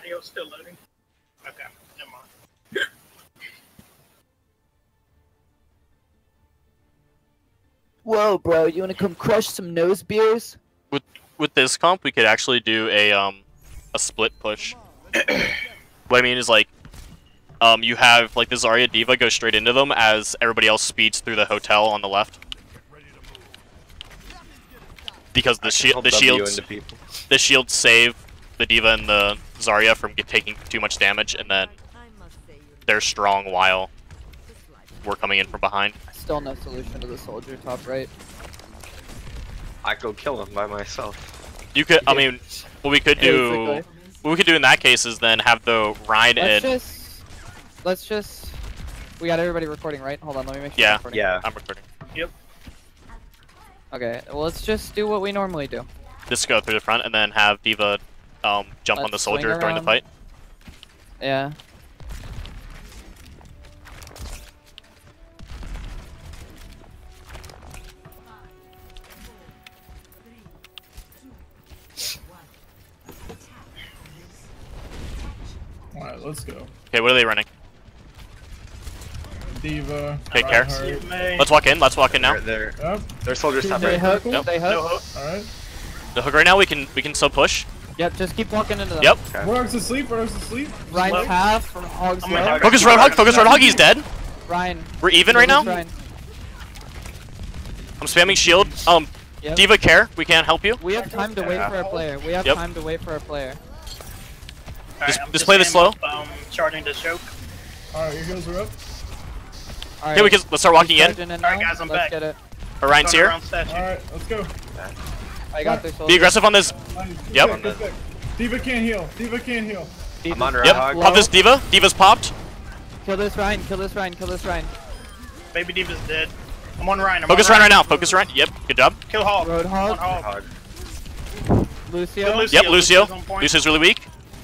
Audio still loading. Okay, never mind. Whoa, bro, you wanna come crush some nose beers? With this comp, we could actually do a split push. What I mean is like, you have like the Zarya D.Va go straight into them as everybody else speeds through the hotel on the left. Because the shields save the D.Va and the Zarya from taking too much damage, and then they're strong while we're coming in from behind. Still no solution to the soldier top right. I go kill him by myself. You could, I mean, what we could do in that case is then have the Rhine and... Let's just... We got everybody recording, right? Hold on, let me make sure Yeah, I'm recording. Yeah. I'm recording. Yep. Okay, well, let's just do what we normally do. Just go through the front and then have D.Va jump on the soldier during the fight. Yeah. Alright, let's go. Okay, what are they running? D.Va. Okay, care. Reinhardt. Let's walk in. Let's walk in now. They're Yep. soldiers top Stay right. hooked, Yep. stay No hooked. hook. Alright. The hook right now. We can still push. Yep, just keep walking into them. Yep. Roadhog's asleep, Roadhog's asleep. Ryan's half, Hog's I'm gonna low. have- Focus Roadhog. Focus Roadhog. He's dead. Ryan. We're even right now. Ryan. I'm spamming shield. Yep. D.Va care. We can't help you. We have time to wait for our player. We have Yep. time to wait for our player. Alright, Just play this slow. Charging the choke. Alright, your heels are up. Alright. Okay, let's start walking in. Alright, guys, I'm Let's back. get it. Orion's Going here. around statue. Alright, let's go. I got this. Be aggressive on this. Nice. Good Yep. pick, good pick. D.Va can't heal. D.Va can't heal. I'm on Yep. Roadhog. Pop this D.Va. D.Va's popped. Kill this Ryan. Kill this Ryan. Kill this Ryan. Baby D.Va's dead. I'm on Ryan. Focus Ryan right now. Focus Ryan. Yep. Good job. Kill Hog. Roadhog. On Hog. Roadhog. Lucio. Good Lucio. Yep. Lucio. Lucio's on point. Lucio's really weak.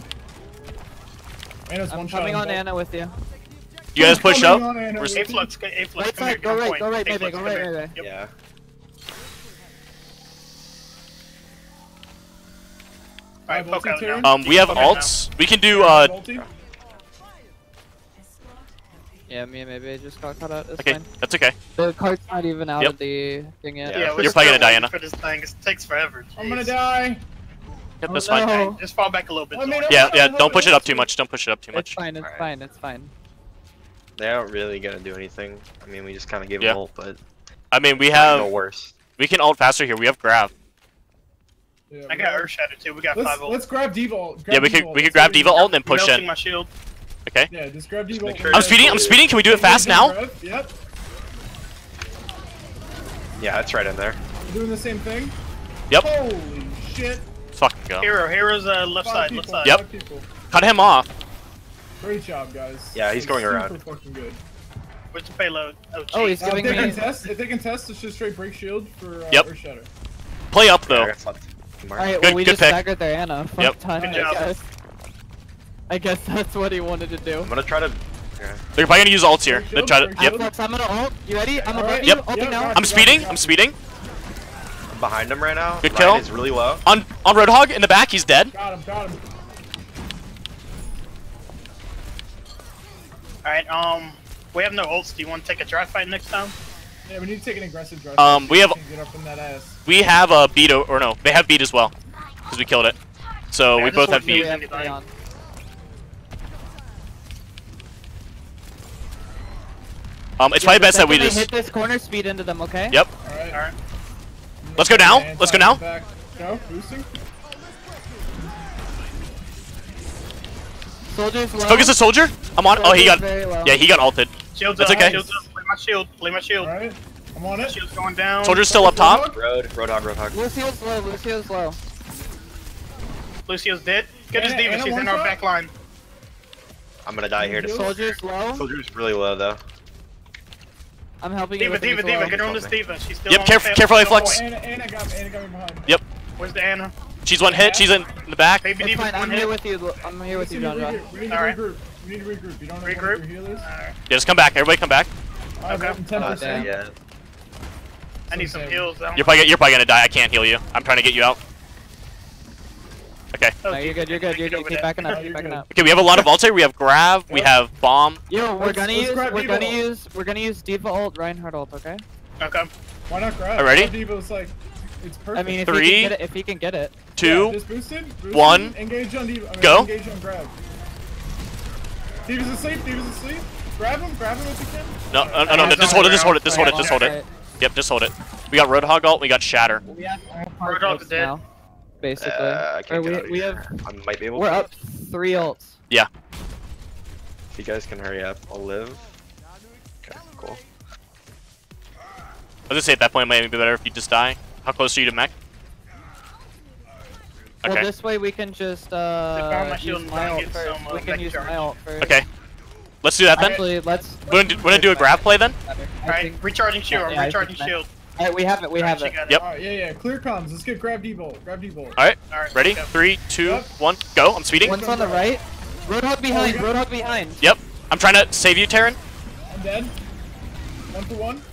Anna's I'm one shot. coming on Anna with you. You guys push up. A-Flux, A-Flux, Right come here, side, go on right, point. go right, A-Flux, baby, go come right, here. right, right. Yep. Yeah. Alright, poke out Terran. now. We have Poke out alts. We can do Multi. Yeah, me and maybe just got caught out. It's Okay, fine. that's okay. The card's not even out Yep. of the thing yet. now. Yeah, Yeah, we're You're still probably gonna die, waiting Anna. for this thing. It takes forever. I'm gonna Jeez. die. Yep, Oh, that's fine. no. Okay, just fall back a little bit. I mean, Zorn. Yeah, yeah. Don't push it up too much. Don't push it up too It's much. fine, it's Alright. fine, it's fine. They aren't really gonna do anything. I mean, we just kind of gave Yeah. them ult, but I mean, we no have. worse. We can ult faster here. We have grab. Yeah, I got Earth Shatter too. We got Let's 5 ult. let's grab D.Va ult. Yeah, we could grab D.Va ult and then push Melting in. my shield. Okay. Yeah, just grab D.Va make ult. sure- I'm speeding. I'm speeding. Can we do it fast now? Yep. Yeah, it's right in there. We're doing the same thing. Yep. Holy shit. Let's fucking go. Hero's left Five side, people, left side. Yep. 5 people. Cut him off. Great job, guys. Yeah, he's going Super around. fucking good. Where's the payload? Oh, jeez. he's If giving they can me. test, it's just straight break shield for Yep. Earth Shatter. Play up Yeah, I though. got fucked. Alright, Good- well, we good just pick. staggered their Anna. Fuck Yep. time, Good job. I guess that's what he wanted to do. I'm gonna try to. Yeah. They're probably gonna use ults here. They're try to. Break Yep. shield. Flex, I'm gonna ult. You ready? I'm above Alright, you. Yep. Ulting now. I'm speeding. I'm speeding. I'm behind him right now. Good Ryan kill. is really low. On Roadhog in the back. He's dead. Got him, got him. Alright, we have no ults. Do you want to take a dry fight next time? Yeah, we need to take an aggressive drive. We have- Get up in that ass. We have a beat or no? They have beat as well because we killed it. So Yeah, we I both just have want beat. to- We have three on. It's probably best that we Second they just. hit this corner, speed into them, okay? Yep. Alright. Alright. Let's go now. Let's go now. Back. Go, boosting. Soldiers low. Focus the soldier. I'm on. Oh, he got. Very low. Yeah, he got ulted. Shield's That's up, okay. Shield's up. Play my shield. Play my shield. Alright. I'm on it. Shield's going down. Soldier's still up top. Roadhog. Lucio's low, Lucio's low. Lucio's dead. Get his Anna- D.Va. Anna She's one in our shot? back line. I'm gonna die here to. Soldiers low. Soldier's really low though. I'm helping you D.Va, with the D.Va, missile. D.Va. Get her on this D.Va. She's still Yep, on careful, the Flex. Anna got me behind. Yep. Where's the Anna? She's one hit. She's in the back. Baby It's D.Va's fine, I'm one here hit. with you. I'm here with you, John John. We need to Alright. regroup. We need to regroup. You don't know Regroup? what your heal is? Alright. Yeah, just come back. Everybody come back. Okay. Okay. 10%. Yeah. I need some heals. I don't You're probably gonna die. I can't heal you. I'm trying to get you out. Okay. No, you're good. You're good. You're good. Keep backing up. Keep backing up. Okay, we have a lot of ulti. We have grab. We have bomb. Yo, Let's grab use D.Va ult, Reinhardt ult, okay? Okay. Why not grab? Already? D.Va's like, it's perfect. I mean, if Three, he can get it. 2, Yeah, just boost it, 1, engage on D.Va. go. Engage on grab. D.Va's asleep. D.Va's asleep. Grab him if you can. No, just hold it, just hold it, just hold it, just hold it. Yep, just hold it. We got Roadhog ult, we got Shatter. We have Roadhog's dead. now, basically. I can't Or get out we here. have. I might be able We're to. up 3 ults. Yeah. If you guys can hurry up, I'll live. Okay, cool. I was gonna say at that point it might be better if you just die. How close are you to mech? Well, Okay. this way we can just my shield use and my ult get first. some, We can mech use charge. my ult first. Okay. Let's do that then. Actually, let's. We're gonna do a grab play then? Alright, recharging shield. Yeah, I I'm think recharging that- shield. Alright, we have it. We have She it. got Yep. Alright, yeah. Clear comms. Let's get grab D.Va. Grab D.Va. Alright, Alright, ready? go. 3, 2, Yep. 1, go. I'm speeding. One's on the right. Roadhog behind. Oh, we got- Roadhog behind. Yep. I'm trying to save you, Terran. I'm dead. 1 for 1.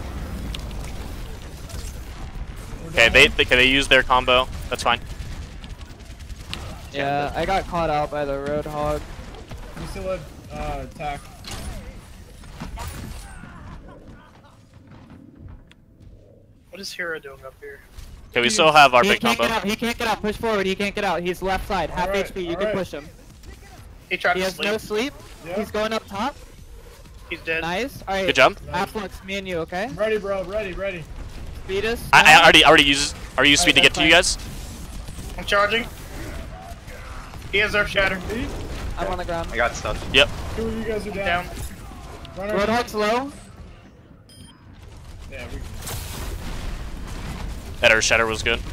Okay, they use their combo. That's fine. Yeah, I got caught out by the Roadhog. We still have attack. What is Hero doing up here? Okay, we still have our He big can't combo. get out. He can't get out. Push forward. He can't get out. He's left side. Half Alright, HP. You can alright. push him. He tried He to has sleep. no sleep. Yeah. He's going up top. He's dead. Nice. Alright. Good job. Afflux, me and you, okay? I'm ready, bro. Ready. Speed us. I already used speed to get to you guys. I'm charging. He has Earth Shatter. See? I'm on the ground. I got stunned. Yep. 2 of you guys are Down. down. Run Roadhog's low. Yeah, we. That Earth Shatter was good.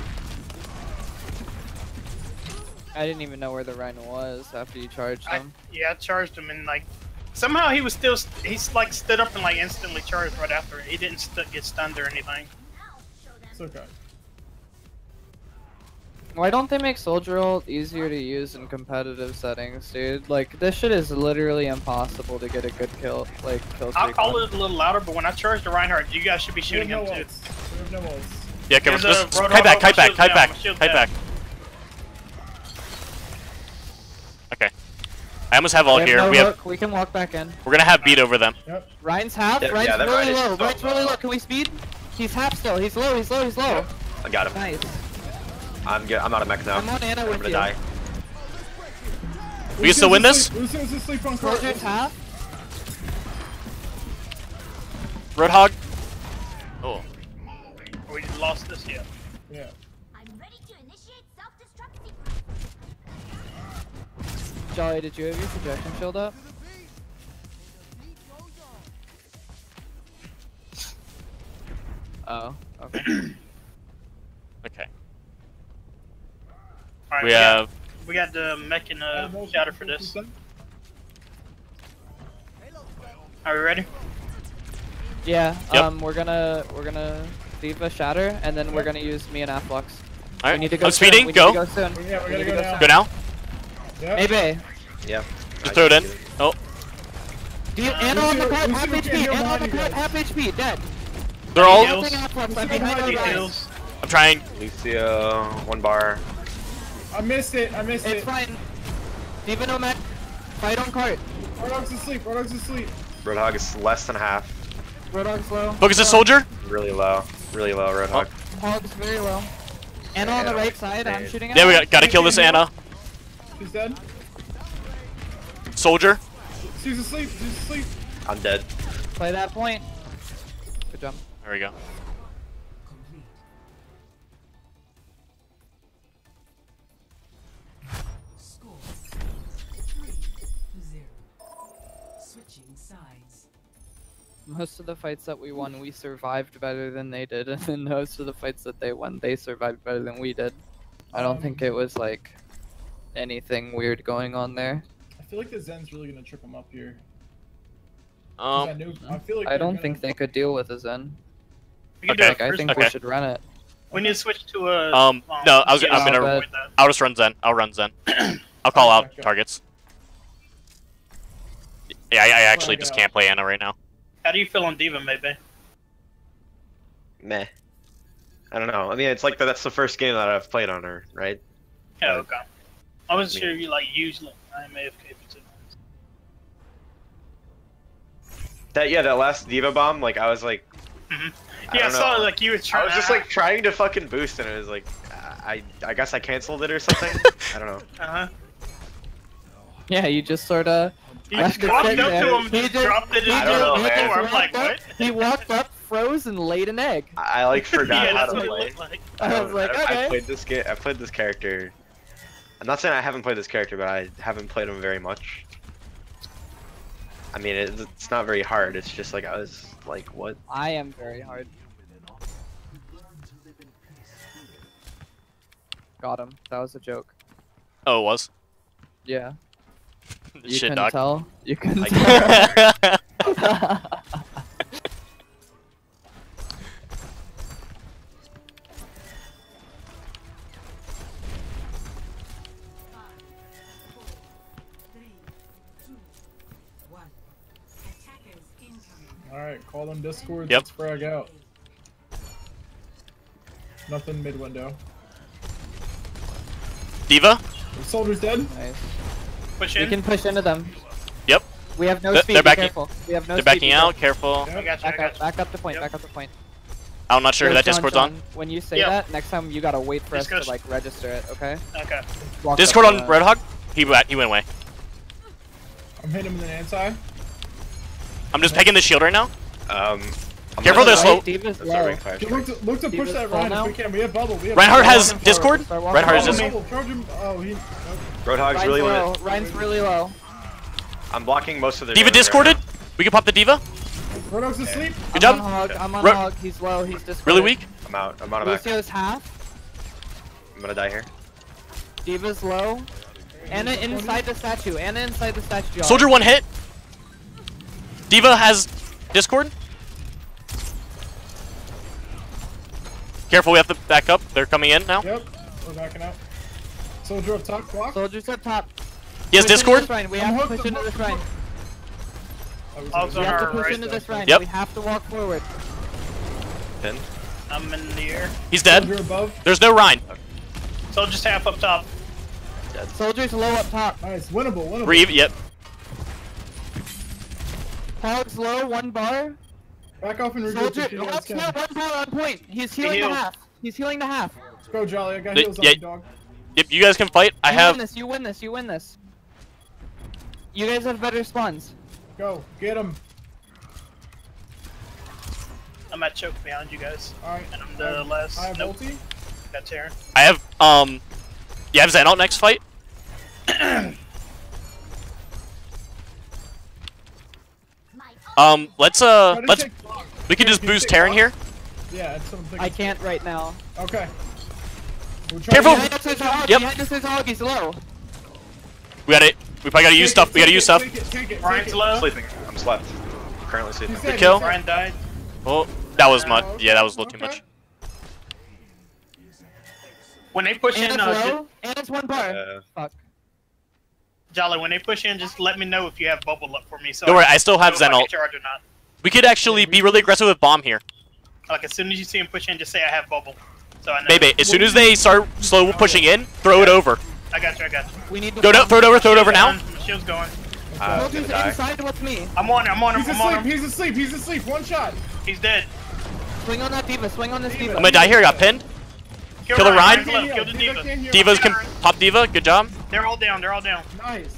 I didn't even know where the Rhino was after you charged him. Yeah, I charged him and like somehow he was still he's like stood up and like instantly charged right after it. He didn't get stunned or anything. It's okay. Why don't they make Soldier ult easier to use in competitive settings, dude? Like, this shit is literally impossible to get a good kill, like, kill I'll streak call on. it a little louder, but when I charged the Reinhardt, you guys should be shooting We have him no too. ults. We have no ults. Yeah, okay, There's just a Roadhog. kite back, My kite back, shield's kite down, back, my shield's kite down. back. Okay. I almost have all We here. no We have. hook. We can walk back in. We're gonna have beat over them. Yep. Ryan's half. Yeah, Ryan's yeah, that really Ryan is low. so Ryan's really low. low. Can we speed? He's half still. He's low. He's low. He's low. I got him. Nice. I'm good. I'm out of mech now. I'm on Ana I'm with gonna you. die. We can still win this? Lucian's asleep on court. Soldier's half. Roadhog. Oh. We lost this yet. Yeah. I'm ready to initiate self-destruct sequence. Jolly, did you have your projection shield up? Oh, okay. Okay. Alright, We have. we got the mech and shatter for this. Are we ready? Yeah. Yep. We're gonna D.Va Shatter, and then we're gonna use me and Afflux. All We need right. to go I'm soon. speeding. We need to Go. go soon. Yeah, we We gotta need to go go now. Go now. Yeah. Maybe. Yeah. Just throw it in. Oh. Do you Ana on the cart, Lucio half can't HP, heal Ana on behind the you cart, guys. half HP, dead. They're all. Heals. Nothing Afflux, I'm Lucio behind behind the He you. guys. heals. I'm trying. Lucio, 1 bar. I missed it. It's it. fine. D.Va no mech. Fight on cart. Roadhog's asleep. Roadhog's asleep. Roadhog is less than half. Roadhog's low. Focus the soldier. Really low. Really low, Roadhog. Hog's very low. Ana on the right side, I'm shooting at Yeah, we her. gotta kill this Ana. She's dead. Soldier. She's asleep. She's asleep. I'm dead. Play that point. Good job. There we go. Score 3-0. Switching sides. Most of the fights that we won, we survived better than they did, and then most of the fights that they won, they survived better than we did. I don't think it was like anything weird going on there. I feel like the Zen's really gonna trip him up here. 'Cause I feel like I they're don't gonna- think they could deal with a Zen. We can Okay. do Like, it I first. think we Okay. should run it. We need to switch to a. No, I'm gonna. avoid that. I'll just run Zen. I'll run Zen. I'll call out Okay. targets. Yeah, I actually just can't play Ana right now. How do you feel on D.Va, maybe? Meh. I don't know. I mean, it's like that's the first game that I've played on her, right? Yeah, okay. I wasn't sure you like usually. I'm AFK for 2 minutes. That last diva bomb, like I was like, Yeah, I don't saw know. like you were I trying. was just like trying to fucking boost, and it was like, I guess I canceled it or something. I don't know. Yeah, you just sorta. You Left just it walked up sitting there. to him, He just just- dropped it in he I don't the know, floor. man. I'm like, what? He walked up, froze, and laid an egg. I like forgot Yeah, how that's to what it play. looked like. I was like, I okay. played this game. I played this character. I'm not saying I haven't played this character, but I haven't played him very much. I mean, it's not very hard. It's just like I was like, what? I am very hard. Got him. That was a joke. Oh, it was. Yeah. You Shit, couldn't dog. tell? You couldn't I tell? Alright, call them Discords. Yep. Let's frag out. Nothing mid window. Diva? The soldier's dead. Nice. Push We in. can push into them. Yep. We have no They're speed. Be backing- careful. We have no They're speed. backing be out. careful. Careful. I got you. I Back got up. you. Back up the point. Yep. Back up the point. I'm not sure who Yo, that John, Discord's John, on. When you say Yeah. that, next time you gotta wait for us to Discuss- like register it. Okay? Okay. Walk Discord up, on Roadhog? He went away. I'm hitting him in the anti. I'm just pegging the shield right now. I'm Careful, not- they're slow. Diva's That's low. a ring fire Look strike. to push Diva's that full Ryan now? if we can. We have bubble. We have Reinhardt bubble. has Walking Discord? forward. Start walking Reinhardt has forward. Discord. Charge him. Oh, he. Roadhog's Ryan's really low. lit. Ryan's really low. I'm blocking most of the. Diva discorded? We can pop the Diva? Roadhog's asleep. Good job. I'm on hog. I'm on Ro- hog. He's low. He's discorded. Really weak? I'm out. I'm out of back. Lucio's half. I'm gonna die here. Diva's low. Anna inside the statue. Anna inside the statue. y'all. Soldier 1 hit. Diva has Discord. Careful, we have to back up. They're coming in now. Yep. We're backing out. Soldier up top. Block. Soldier's up top. He has Push into Discord. this Shrine. We I'm have to hooked, push I'm into hooked, this shrine. Hogs We on have to our push right. into this shrine. Yep. We have to walk forward. Pin. I'm in the air. He's dead. Soldier above. There's no Rhine. So just half up top. Soldier's low up top. Nice. Winnable. Winnable. Reeve, yep. Hog's low. 1 bar. Back off and regroup Soldier. if you guys Hog's can. low. 1 bar on point. He's healing the healed. half. He's healing the half. Let's go, Jolly. I got The- heals on yeah. you, dog. Yep, you guys can fight. I You have. win this. You win this. You win this. You guys have better spawns. Go. Get him. I'm at choke behind you guys. Alright. And I'm the last. I have Nope. ulti. That's here. I have. You have Xanalt next fight. Let's Try to let's. take block. We can Yeah, just can you boost take Terran block? here. Yeah, it's something. I can't right now. Okay. We'll try Careful! to- Behind us there's a hog. Yep. Behind us there's a hog. He's low. We got it. We probably gotta use stuff. We gotta use stuff. Take it, take it, Ryan's take it. low. Sleeping. I'm slept. Currently sleeping. He's dead, kill. he's dead. Ryan died. Oh, that was much. Yeah, that was a little too Okay. much. When they push in, Anna's low. Anna's 1 bar. Fuck. Jolly, when they push in, just let me know if you have bubble up for me. So Don't worry, I still have know if I can Xanalt. charge or not. We could actually be really aggressive with bomb here. Like as soon as you see him push in, just say I have bubble. So I know. Maybe as soon as they start slow pushing in, throw it over. I got you. I got you. We need to Go down, throw it over now. My shield's going. I'm Soldier's gonna die. inside with me. I'm on him. I'm on him. He's I'm on asleep. him. He's asleep. He's asleep. One shot. He's dead. Swing on that diva. Swing on this diva. I'm gonna die here. I got pinned. Kill Killer Ryan. Ryan? Ryan's low. Kill the Diva diva. can't heal. Divas can pop Diva. Good job. They're all down. They're all down. Nice.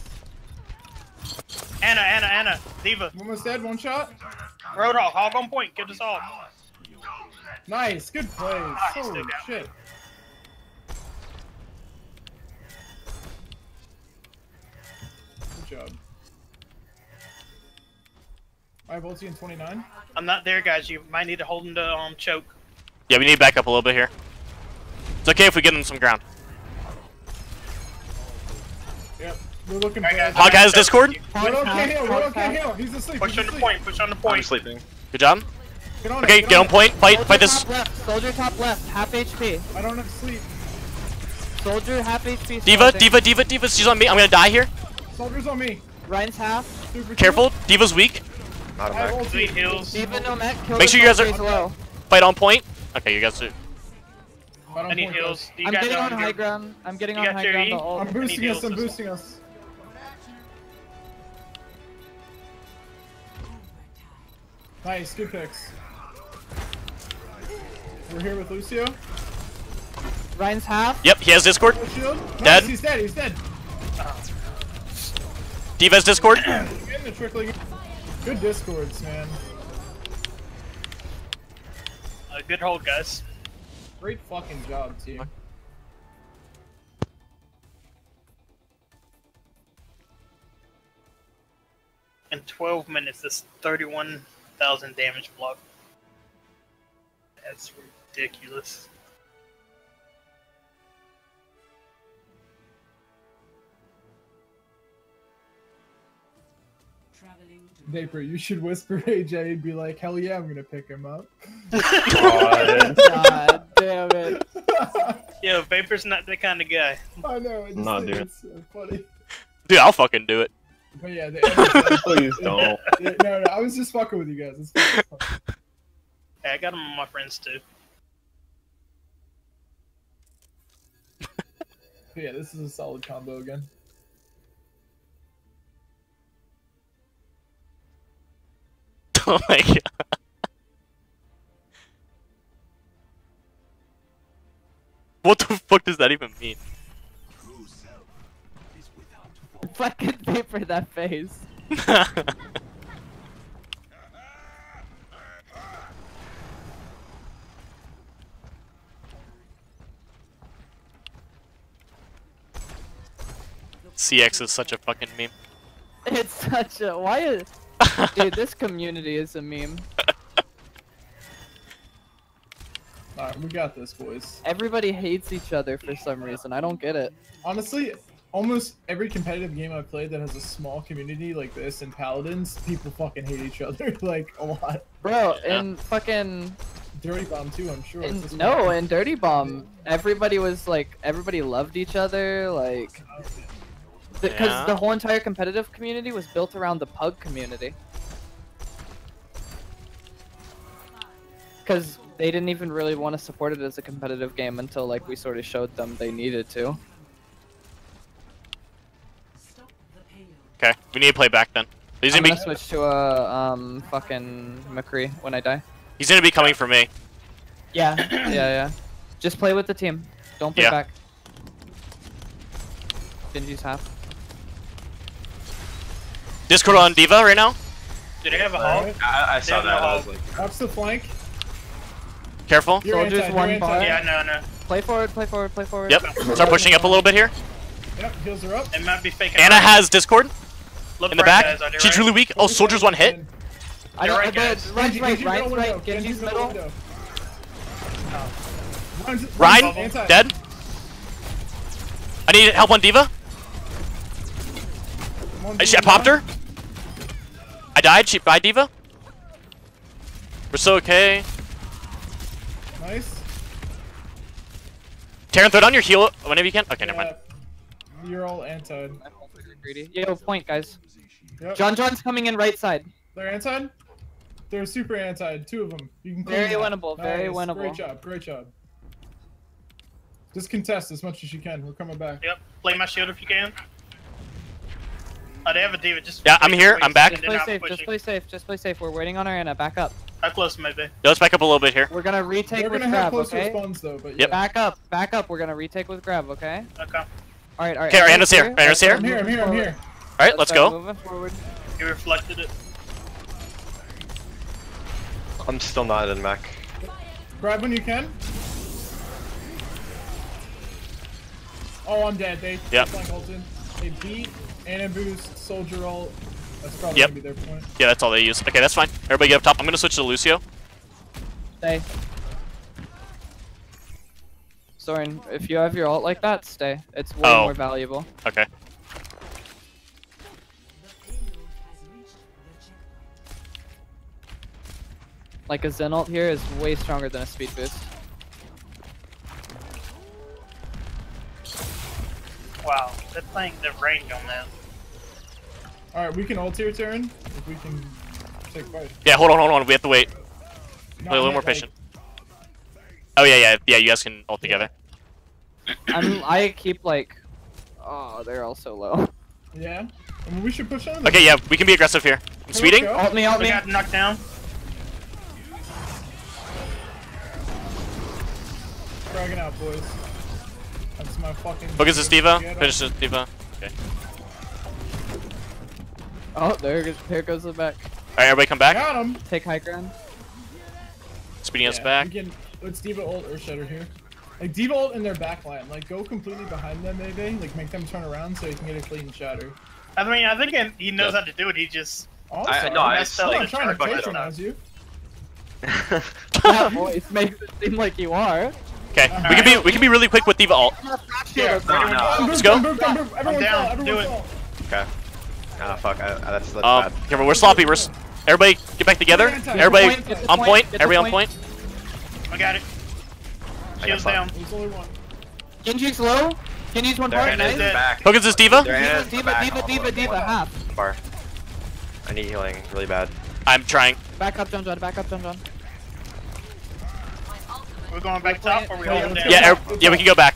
Anna. Diva. Almost dead. One shot. Roadhog. Hog on point. Kill this hog. Nice. Good plays. he's Holy still down. shit. Good job. I have ulti in 29. I'm not there, guys. You might need to hold him to choke. Yeah, we need to back up a little bit here. It's okay if we get them some ground. Yep. We're looking Alright, bad. guys. Hog has Discord. Rodo can't heal. Rodo Hog's can't half. heal. He's asleep. Push He's on the asleep. point. Push on the I'm point. sleeping. Good job. Get on Okay, it. get on point. Fight Soldier this. top left. Soldier top left. Half HP. I don't have sleep. Soldier half HP. Diva. She's on me. I'm gonna die here. Soldiers on me. Ryan's half. Super Careful. Diva's weak. Not a I have back. ulti. Sweet heals. Diva no mech. Kill Make the sure you guys are- soldier, he's low. Fight on point. Okay, you guys are. But I need point, heals. You I'm got getting on your- high ground. I'm getting You on got high your ground. E? To ult. I'm boosting Any us. I'm heals? boosting us. Nice, good picks. We're here with Lucio. Ryan's half. Yep, he has Discord. No shield. Nice, Dead. He's dead. He's dead. D.Va's Discord. Getting the trickling. Good discords, man. Good hold, guys. Great fucking job, team. In 12 minutes, this 31,000 damage block. That's ridiculous. Traveling to Vapor, you should whisper AJ and be like, hell yeah, I'm gonna pick him up. God damn it. Yeah, Vapor's not that kind of guy. I know, I just No, think dude. it's so funny. Dude, I'll fucking do it. But yeah, the Please don't. no, I was just fucking with you guys. It's fun. Hey, I got him on my friends too. But yeah, this is a solid combo again. Oh my god. What the fuck does that even mean? Fucking Vapor that face. CX is such a fucking meme. It's such a why is dude this community is a meme. Alright, we got this, boys. Everybody hates each other for some reason. I don't get it. Honestly, almost every competitive game I've played that has a small community like this in Paladins, people fucking hate each other, like, a lot. Bro, Yeah. and fucking Dirty Bomb too, I'm sure. It's just no, in Dirty Bomb, everybody was like everybody loved each other, like because Yeah. the whole entire competitive community was built around the pug community. Because they didn't even really want to support it as a competitive game until like we sort of showed them they needed to. stop the payload. Okay, we need to play back then. He's I'm gonna gonna be switch to a fucking McCree when I die. he's gonna be coming for me. Yeah, yeah. Just play with the team. Don't play Yeah. back. Genji's half. Discord on D.Va right now. Do they have a hog? Alright, I saw They have that. I a was hog. like, Ups the flank. Careful. You're Soldiers anti, one you're bar. anti. Yeah, no. Play forward, play forward, play forward. Yep. Start pushing up a little bit here. Yep, heals are up. It might be faking. Anna has Discord Look in the right, back. guys, are they She's right? really weak. Oh, Soldiers one hit. I You're don't. right, guys. Ryan's right, Genji Ryan's middle right. window, Genji's middle. window. Ryan, anti. dead. I need help on D.Va. One I popped her. I died. She died, D.Va. We're so okay. Nice. Terran, throw down your heal whenever you can. Okay, never mind. Yeah, you're all anti. Greedy. Yo, point, guys. Yep. John's coming in right side. They're anti? They're super anti. Two of them. You can clean Very that. winnable, very Nice. winnable. Great job. Great job. Just contest as much as you can. We're coming back. Yep. Play my shield if you can. Oh, they have a diva. Just Yeah, I'm here, I'm back. Just They're play not safe, pushing. just play safe, just play safe. We're waiting on our Anna. Back up. How close, maybe? Let's back up a little bit here. We're gonna retake They're with gonna have grab, closer okay? spawns though, but Yep. yeah. Back up. We're gonna retake with grab, okay? Okay. Alright. Okay, our Anna's here. Anna's here. I'm here. I'm here. I'm here. All right, let's go. Moving forward. He reflected it. I'm still not in mech. Grab when you can. Oh, I'm dead. They Yep. flank ulted. They beat Anna boost, soldier ult. That's probably Yep. gonna be their point. Yeah, that's all they use. Okay, that's fine. Everybody get up top. I'm gonna switch to Lucio. Stay. Soren, if you have your ult like that, stay. It's way Oh. more valuable. Okay. The payload has reached the checkpoint. Like a Zen ult here is way stronger than a speed boost. Wow. They're playing the range on that. All right, we can ult here, Terran. If we can take fight. Yeah, hold on. We have to wait. No, Wait, a little I more meant, patient. Oh yeah. You guys can all together. I keep like, oh, they're all so low. Yeah. I mean, we should push on. Okay, yeah, we can be aggressive here. I'm speeding. Go. Alt me, alt We me. got knocked down. Dragging out, boys. That's my fucking. Focus this D.Va. Get up. Finish this D.Va. Okay. Oh, there goes the back. Alright, everybody come back. Got him. Take high ground. Speeding us Yeah, back. we can, let's D.Va ult or Shatter here. Like D.Va ult in their back line. Like go completely behind them, maybe. Like make them turn around so you can get a clean Shatter. I mean, I think he knows how to do it. He just Oh, I sorry. no, I messed I'm up. not trying to but I don't patronize you. That voice makes it seem like you are. Okay, we can be really quick with D.Va ult. yeah. Let's go. Everyone I'm down. fall, Do everyone it. fall. Okay. Ah, fuck. That's bad. Careful, we're sloppy. Everybody get back together. Everybody on point. Everybody on point. I got it. I got Shields fucked. down. There's only one. Genji's low. Genji's one Their part. hand is Nice. back. Focus this D.Va. Their hand is Diva, back. Diva, half. Bar. I need healing really bad. I'm trying. Back up, John. Back up, John. We're going back top, or we Yeah, hold let's down? go. Yeah, we can go back.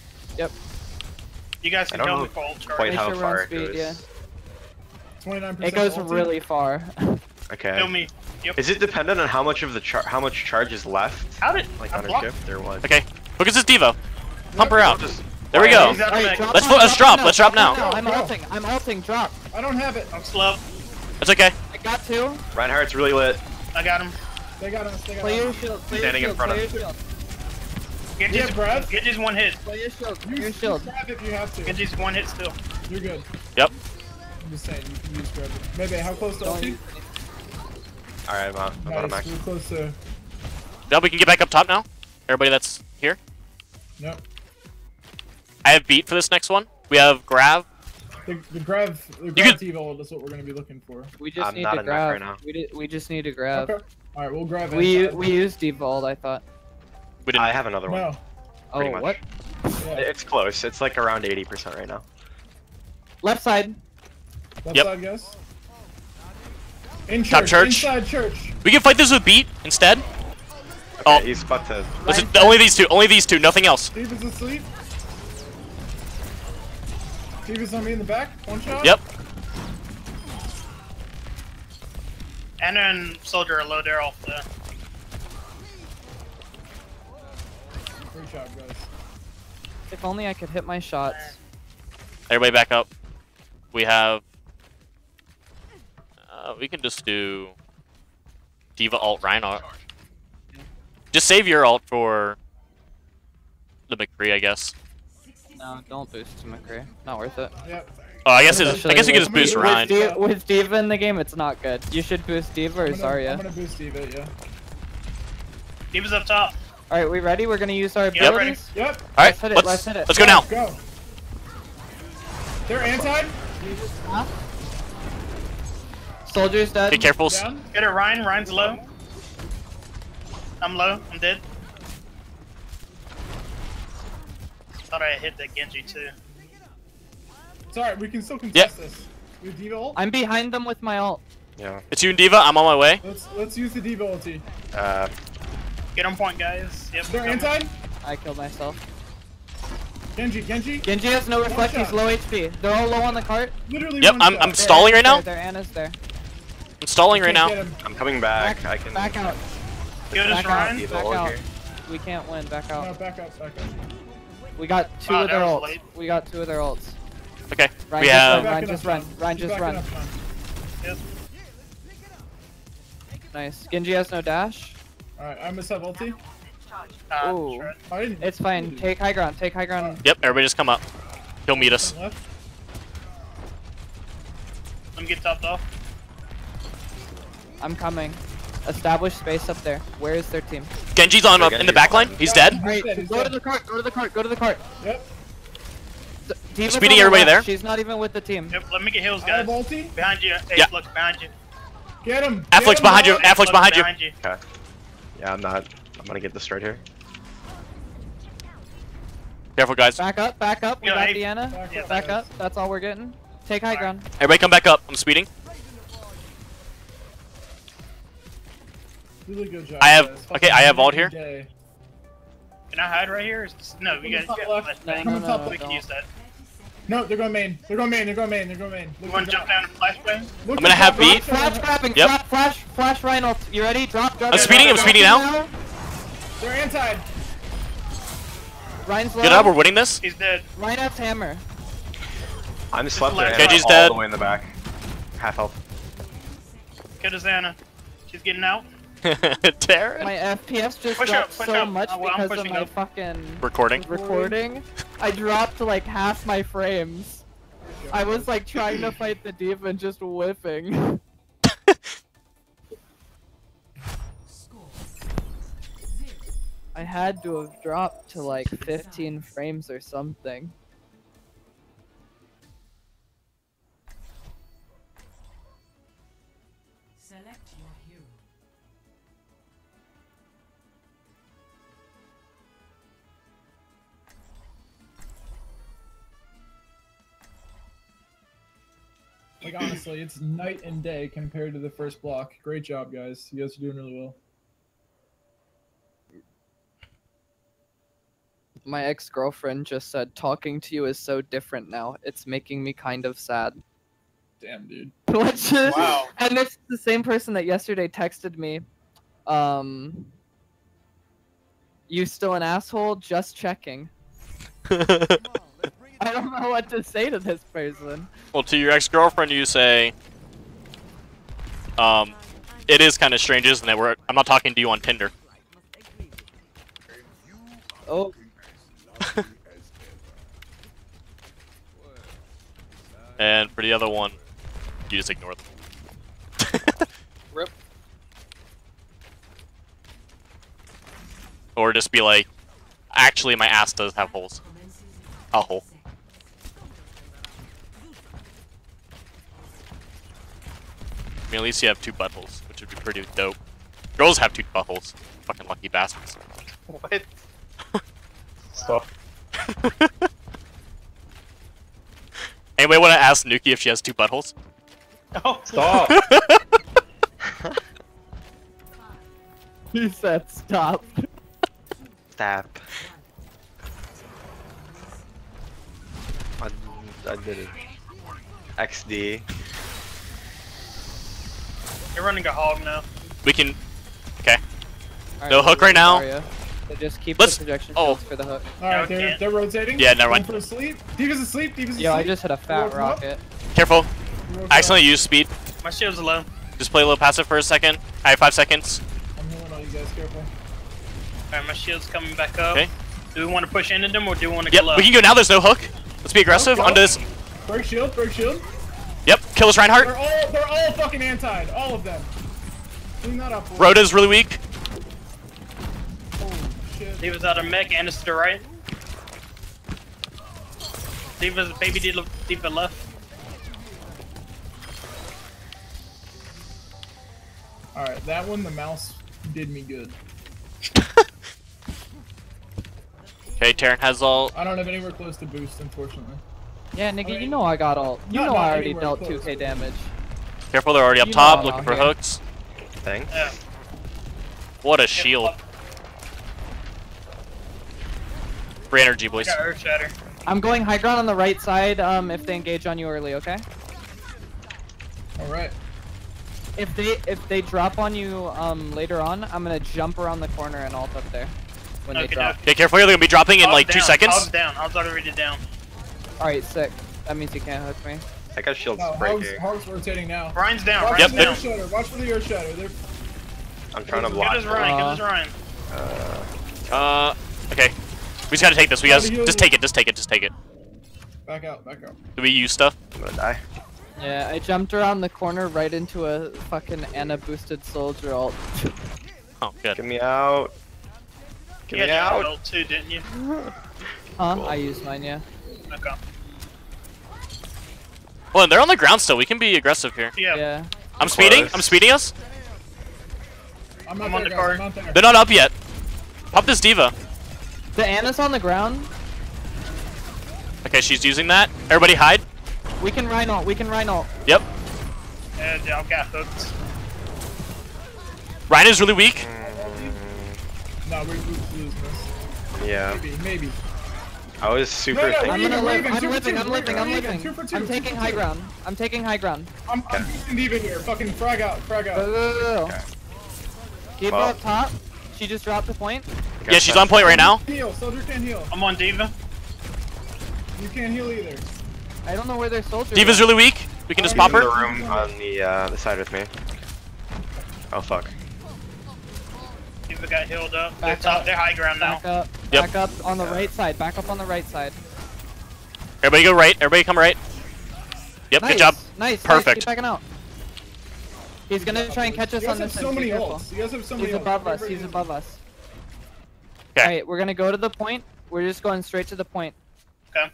You guys I can don't tell know me for ult charge. quite Make how sure we're on far it speed, goes. yeah. 29%. It goes ulti. really far. Okay. Kill me. Yep. Is it dependent on how much of the how much charge is left? How did Like I on her blocked? shift or what? Okay, focus this D.Va. Pump her out. Just- There we go. He's out of Alright, mech. Let's drop now. I'm ulting, drop. I don't have it. I'm slow. That's okay. I got two. Reinhardt's really lit. I got him. They got us. They got Play your us. shield, Standing in front of play your shield. Genji's, Brad. Genji's one hit. Play your shield, play your Use shield. grab if you have to. Genji's one hit still. You're good. Yep. I'm just saying, you can use grab. Maybe how close to Don't ulti? use Alright, I'm out. I'm out of Nice. max. We're close to. Now we can get back up top now. Everybody that's here. Nope. I have beat for this next one. We have Grav. The grab could- T ult is what we're gonna be looking for. We just I'm need not to in mech grab. right now. We just need to grab. Okay. All right, we'll grab. We inside. used devault, I thought. We didn't. I have another one. No. Oh, Pretty much. what? Yeah. It's close. It's like around 80% right now. Left side. Left Yep. side, guys. In Top church. Inside church. We can fight this with beat instead. Okay, Oh, he's about to. listen, only these two. Only these two. Nothing else. Steve is asleep. Steve is on me in the back. One shot. Yep. And then Soldier are low there off the. Great job, guys. If only I could hit my shots. Everybody back up. We have. We can just do D.Va alt Reinhardt. Just save your alt for the McCree, I guess. No, don't boost to McCree. Not worth it. Yep. Oh, I guess you can just boost With Ryan. With D.Va in the game, it's not good. You should boost D.Va or I'm Zarya. gonna boost Steve it, yeah. He was up top. Alright, we ready? We're gonna use our Yeah, ready. abilities? Yep. All right, Let's hit it, let's hit it. let's go now. Go. They're anti. Soldier's dead. Be careful. Down. Get it, Ryan. Ryan's low. I'm low. I'm dead. Thought I hit that Genji too. It's alright, we can still contest this. With D.Va ult. I'm behind them with my ult. Yeah. It's you and D.Va. I'm on my way. Let's use the D.Va ulti. Get on point, guys. Yep. They're coming. anti. I killed myself. Genji. Genji has no reflect, he's shot. low HP. They're all low on the cart. Literally Yep, one I'm shot. stalling right now. Their Anna's there. I'm stalling right Can't now. get him. I'm coming back. I can. Back out. Kill this Back out. Ryan. D.Va Back ult out. here. We can't win. Back No, out. back up, back up. We got two Wow, of their that was ults. late. We got two of their ults. Okay. Ryan We just have. run, Ryan Backing just up, run. John. Ryan Keep just backing run. up, John. Yes. Nice. Genji has no dash. Alright, I must have ulti. Ooh. Shred. I didn't. It's fine. Take high ground. Take high ground. Yep. Everybody just come up. He'll meet us. Left. Let me get topped off. I'm coming. Establish space up there. Where is their team? Genji's on up in the back line. He's dead. Alright, dead, he's go to dead. the cart. Go to the cart. Go to the cart. Yep. Diva's Speeding on the everybody left. there. She's not even with the team. Yep. Let me get heals, I have guys. ulti. Behind you. Hey, Yeah. look behind you. Get him. Affleck's Get him, behind you. dog. Affleck's Look behind you. Okay. Yeah, I'm not. I'm gonna get destroyed here. Careful, guys. Back up. Back up. We Yeah, got hey. Deanna. Back Yeah, up, Back guys. up. That's all we're getting. Take high ground. Everybody come back up. I'm speeding. Really good job. I have- guys. okay, I have ult here. Day. Can I hide right here? Is this... No, we got Left. No, flashbang. no, Come on, top no, left. We can don't. use that. No, they're going main. They're going main. They're going main. They're going main. You want to jump down and flashbang? Look I'm gonna at have that beat. Flash grabbing, Yep. flash Rhino. You ready? Drop. I'm speeding now. They're anti. Ryan's low. Good job, we're winning this. He's dead. Rhino's hammer. I'm slept like- there. Genji's all dead. the way in the back. Half health. Get us Anna. She's getting out. Terran. My FPS just Push dropped up, push so up. much Oh, well, I'm because of pushing my up. fucking Recording. recording. I dropped to like half my frames. I was like trying to fight the diva and just whiffing. Score. I had to have dropped to like 15 frames or something. Select your hero. Like honestly, it's night and day compared to the first block. Great job, guys. You guys are doing really well. My ex-girlfriend just said, talking to you is so different now. It's making me kind of sad. Damn, dude. Which is, Wow. and it's the same person that yesterday texted me, you still an asshole? Just checking. I don't know what to say to this person. Well, to your ex-girlfriend, you say, it is kind of strange, isn't it? I'm not talking to you on Tinder. Oh, And for the other one, you just ignore them. Rip. Or just be like, actually, my ass does have holes. Commences in A hole. 10 seconds. I mean, at least you have 2 buttholes, which would be pretty dope. Girls have 2 buttholes. Fucking lucky bastards. What? Stop. Anybody want to ask Nuki if she has 2 buttholes? Oh, Stop. he said stop. Stop. I did it. XD. you're running a hog now. We can. Okay. Alright, No hook right now. Zarya. So just keep Let's- the projection oh. shields for the hook. Alright, No, they're can't. they're rotating. Yeah, never Going mind. for a sleep. Diva's asleep. Diva's asleep. Yo, I just hit a fat Woke him up. rocket. Careful. Woke I up. accidentally used speed. My shield's low. Just play a little passive for a second. I have 5 seconds. I'm healing all you guys. Careful. Alright, my shield's coming back up. Okay. Do we want to push into them or do we want to Yep, go low? we can go now. There's no hook. Let's be aggressive. Go. Onto this. Break shield. Break shield. Yep. Kill this Reinhardt. They're all fucking anti. All of them. Clean that up. boys. Rhoda's really weak. Holy shit. Diva's out of mech and it's to the right. Diva's baby Diva left. Alright, that one, the mouse did me good. Okay, Terran has all. I don't have anywhere close to boost, unfortunately. Yeah, nigga, Okay. you know I got all. You Not- know not I already anywhere dealt close, 2k but- damage. Careful, they're already up You know top I'm looking out for here. hooks. Thing. Yeah. What a shield. Free energy, I boys. got Earth Shatter. I'm going high ground on the right side. If they engage on you early, okay? Alright. If they drop on you later on, I'm gonna jump around the corner and ult up there when they Okay, drop. Okay, careful, they're gonna be dropping in Hog's like 2 down, seconds. Hog's down. Hog's already down. All right, sick. That means you can't hook me. I got shields No, right Hog's, here. Hog's rotating now. Ryan's down. Watch Ryan's for the down. Earth Shatter. Watch for the Earth Shatter. They're I'm trying to Get block. us Ryan. Get us Ryan. Okay. We just gotta take this. We guys How do you- just take it. Just take it. Just take it. back out, back out. Do we use stuff? I'm gonna die. Yeah, I jumped around the corner right into a fucking Ana boosted soldier ult. Oh, good. Get me out. Get You me had your out. ult too, didn't you? Huh? Cool. I used mine, yeah. Okay. Well, they're on the ground still. We can be aggressive here. Yeah. Yeah. I'm speeding. Close. I'm speeding us. I'm not I'm there, on the guys. card. I'm not there. They're not up yet. Pop this diva. The Ana's on the ground. Okay, she's using that. Everybody hide. We can Rhino. We can Rhino. Yep. And I've got hooked. Ryan is really weak. No, we're losing this. Yeah. Maybe. I was super. No, no, thinking- I'm gonna We're live. even, I'm two for living. two, I'm we're living. I'm even, living. 2 for 2, I'm 2 for taking 2. high ground. I'm taking high ground. I'm boosting Diva here. Fucking frag out, frag Go, out. go, go, go. Okay. Diva Well. up top. She just dropped the point. Yeah, she's on point right now. Heal. Soldier can't heal. I'm on Diva. You can't heal either. I don't know where their soldiers Diva's are. really weak. We can just Oh, pop in the her. room on the side with me. Oh fuck. Diva got healed up. Back They're top. up. They're high ground now. Back up. Yep. Back up on the right side. Back up on the right side. Everybody go right. Everybody come right. Yep, Nice. good job. Nice. Perfect. Nice. Keep backing out. He's gonna try and catch us You guys on have this so end. Be many careful. ults. You guys have so many He's ults. above us. Everybody He's is- above us. Okay. Alright, we're gonna go to the point. We're just going straight to the point. Okay.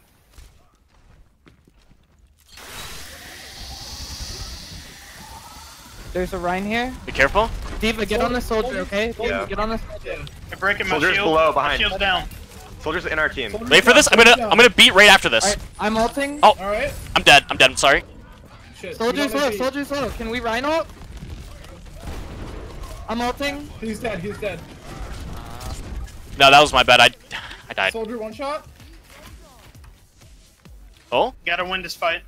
There's a Rhine here. Be careful. Diva, get on the soldier, okay? Diva, Yeah. get on the soldier. They're breaking my Soldiers shield. below, My behind. shield's down. Soldiers in our team. Soldiers Wait for down, this. I'm soldiers gonna down. beat right after this. Alright, I'm ulting. Oh, Alright. I'm dead. I'm dead. I'm sorry. Shit. Soldiers we low, don't need- soldiers low. Can we Rhine ult? I'm ulting. He's dead, he's dead. No, that was my bad. I died. Soldier one shot. Oh, Gotta win this fight.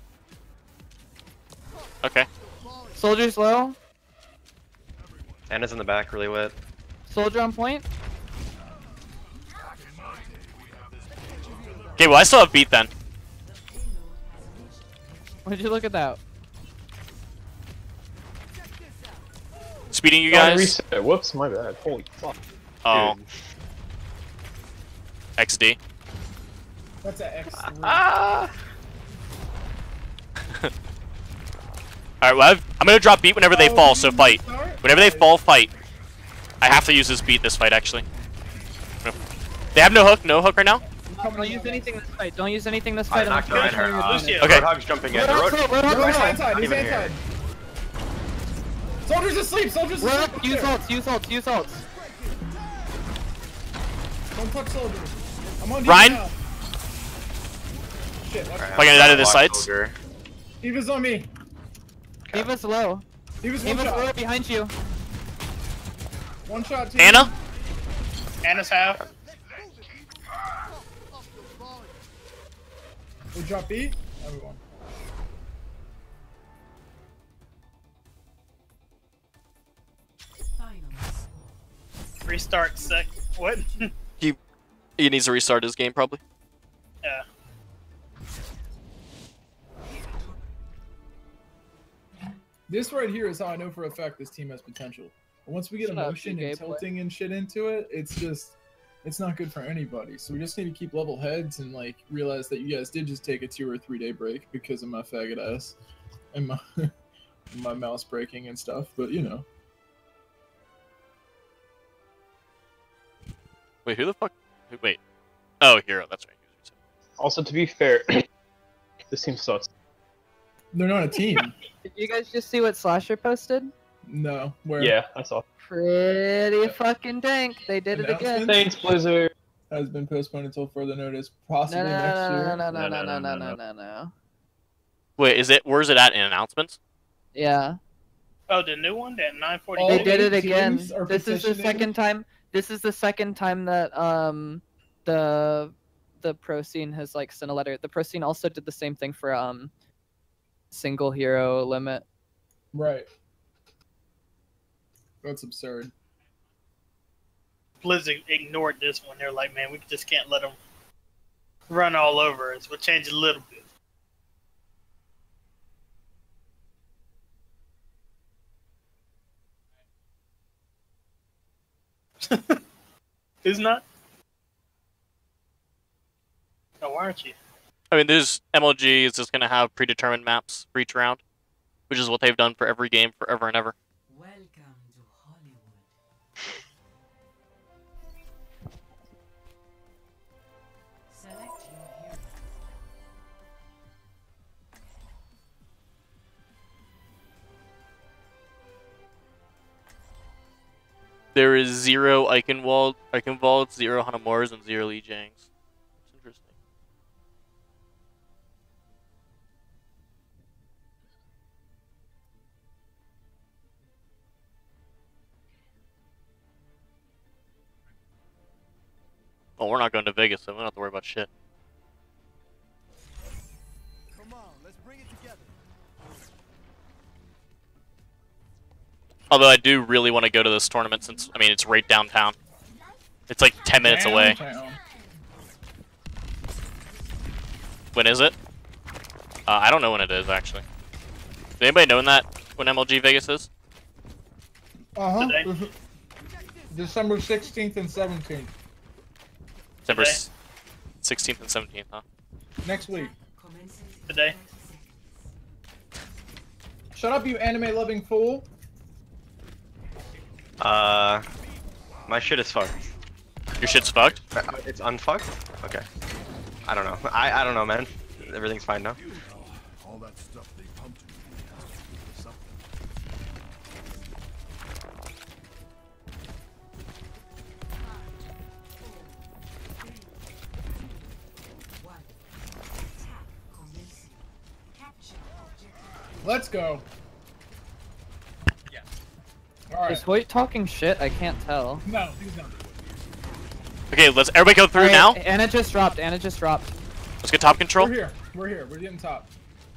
okay. Soldiers low. Anna's in the back, really wet. Soldier on point. Okay, well I still have beat then. Would you look at that? Speeding you Oh, I guys. reset. Whoops, my bad. Holy fuck. Oh, Dude. XD. That's an X3. Ah! All right, well I'm gonna drop beat whenever they fall. So fight. Start? Whenever they fall, fight. I have to use this beat this fight actually. They have no hook. No hook right now. Don't use anything this fight. Don't use anything this I fight. knocked I'm Reinhardt off. Lucio. Okay. Roadhog's jumping in. Roadhog's low, Roadhog's He's low. inside, he's even here. inside. Soldier's asleep, soldier's asleep. Roadhog, use ults, use ults, use ults. Don't touch soldier. I'm on Ryan? Diva now. Shit, watch Alright, out. Like I died at his Block sights. soldier. Diva's on me. Diva's low. Diva's one Diva's low shot. behind you. One shot, two. Anna. Anna's half. We drop B. Everyone. Finals. Restart sec. What? He needs to restart his game probably. Yeah. This right here is how I know for a fact this team has potential. But once we get Shut up, emotion you gay and boy. tilting and shit into it, it's not good for anybody. So we just need to keep level heads and like realize that you guys did just take a 2 or 3 day break because of my faggot ass and my my mouse breaking and stuff. But you know, Wait, who the fuck? Wait. Oh, Hero. That's right. Also, to be fair, this team sucks. they're not a team. Did you guys just see what Slasher posted? No, where Yeah, I saw. Pretty fucking dank. They did it again. Announcement? Thanks, Blizzard. has been postponed until further notice, No, possibly no, next no, year. no, no, no, no, no, no, no, no. Wait, is it? Where's it at in announcements? Yeah, Oh, the new one, that 940. All they the did it teams again. are This is the petitioning. second time. This is the second time that the pro scene has like sent a letter. The pro scene also did the same thing for single hero limit. Right. That's absurd. Blizzard ignored this one. They're like, man, we just can't let them run all over us. We'll change it a little bit. Who's not? Oh, why aren't you? I mean, there's MLG is just gonna have predetermined maps for each round, which is what they've done for every game forever and ever. Welcome to Hollywood. Select your hero. There is 0 Eichenwalds, 0 Hanamores, and 0 Li Jiangs. It's interesting. Well, we're not going to Vegas, so we don't have to worry about shit. Come on, let's bring it together. Although I do really want to go to this tournament since, I mean, it's right downtown. It's like 10 minutes away. Downtown. When is it? I don't know when it is, actually. Does anybody know when MLG Vegas is? Today. December 16th and 17th. December Today. 16th and 17th, huh? Next week. Commences in Today. 30 seconds. Shut up, you anime-loving fool. My shit is fucked. Your shit's fucked? It's unfucked? Okay. I don't know. I don't know, man. Everything's fine now. All that stuff they pumped into me has to do with something. One. Attack commencing. Capture objective. Let's go. Alright. Is Hoyt talking shit? I can't tell. No, he's not. Okay, let's everybody go through Alright, now. Anna just dropped. Anna just dropped. Let's get top control. We're here. We're here. We're getting top.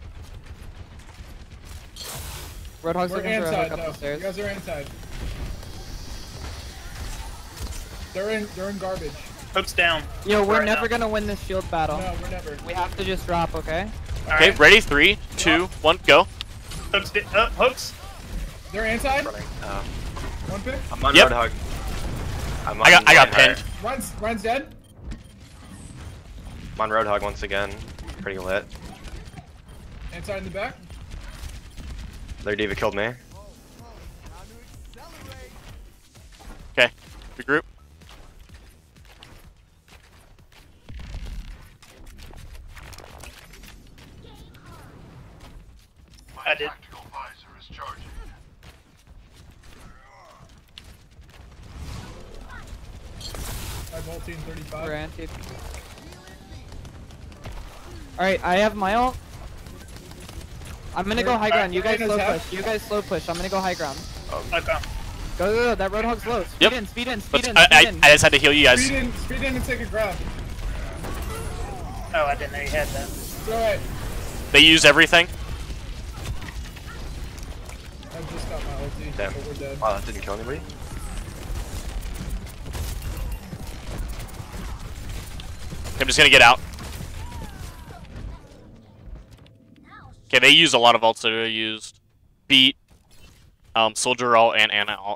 Roadhog's We're looking for a inside, hook up though. the stairs. You guys are inside. They're in garbage. Hook's down. Yo, we're Right never now. gonna win this shield battle. No, we're never. We have to just drop, okay? Okay, Alright. ready? 3, 2, 1, go. Hooks. They're inside. Running. One pick. I'm on Yep. Roadhog. I'm I got on pinned. Ryan's dead. I'm on Roadhog once again. Pretty lit. Inside in the back. Their diva killed me. Okay, regroup. I did. I vault team 35. Granted. Alright, I have my ult. I'm gonna go high ground. You guys Ryan is slow half. push. You guys slow push. I'm gonna go high ground. Okay. Go, go, go. That Roadhog's low. Speed Yep. in, speed in, speed Let's, in, I speed in. just had to heal you guys. Speed in and take a grab. Oh, I didn't know you had that. It's alright. They use everything. I just got my ulti, Damn. but we're dead. Wow, that didn't kill anybody. I'm just gonna get out. Okay, they use a lot of ults. So they used Beat, Soldier ult, and Ana ult.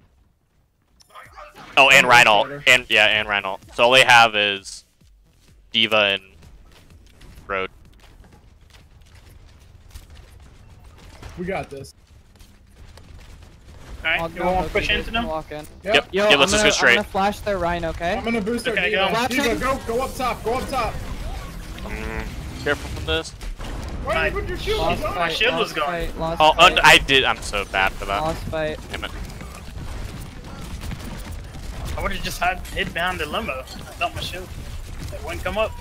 Oh, and Rhine ult. And yeah, and Rhine ult. So all they have is Diva and Road. We got this. Alright, I'll you go want to hook, push you guys into can them? walk in. Yep. Yo, Yeah, let's just go I'm straight. gonna flash their Rhine, okay? I'm gonna boost our Okay, Diva. go. Watching. Diva, go up top, go up top. Careful from this. Why did you put your shield Lost on? fight, shield was lost gone. fight, lost Oh, fight, I did. I'm so bad for that. lost fight. Damn it. I would have just hid behind the limo. I thought my shield. That wouldn't come up.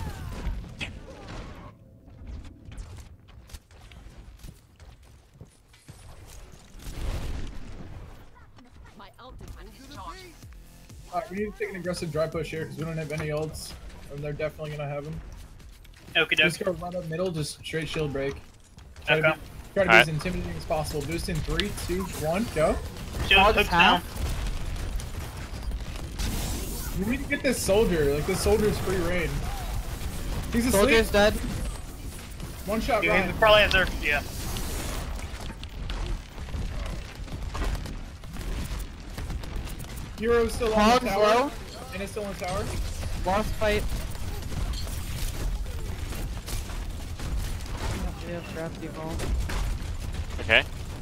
Alright, we need to take an aggressive dry push here because we don't have any ults. And they're definitely gonna have them. Okie Just dokie. go run up middle, just straight shield break. Try Okay. to be Alright. as intimidating as possible. Boost in 3, 2, 1, go. Shield Hog's hooks down. half. We need to get this soldier. Like, this soldier's free reign. He's asleep. Soldier's dead. One shot, He Ryan. probably has their, yeah. Hero's still on Hog's the tower. low. And it's still on the tower. Lost fight. We have draft evolve. Okay.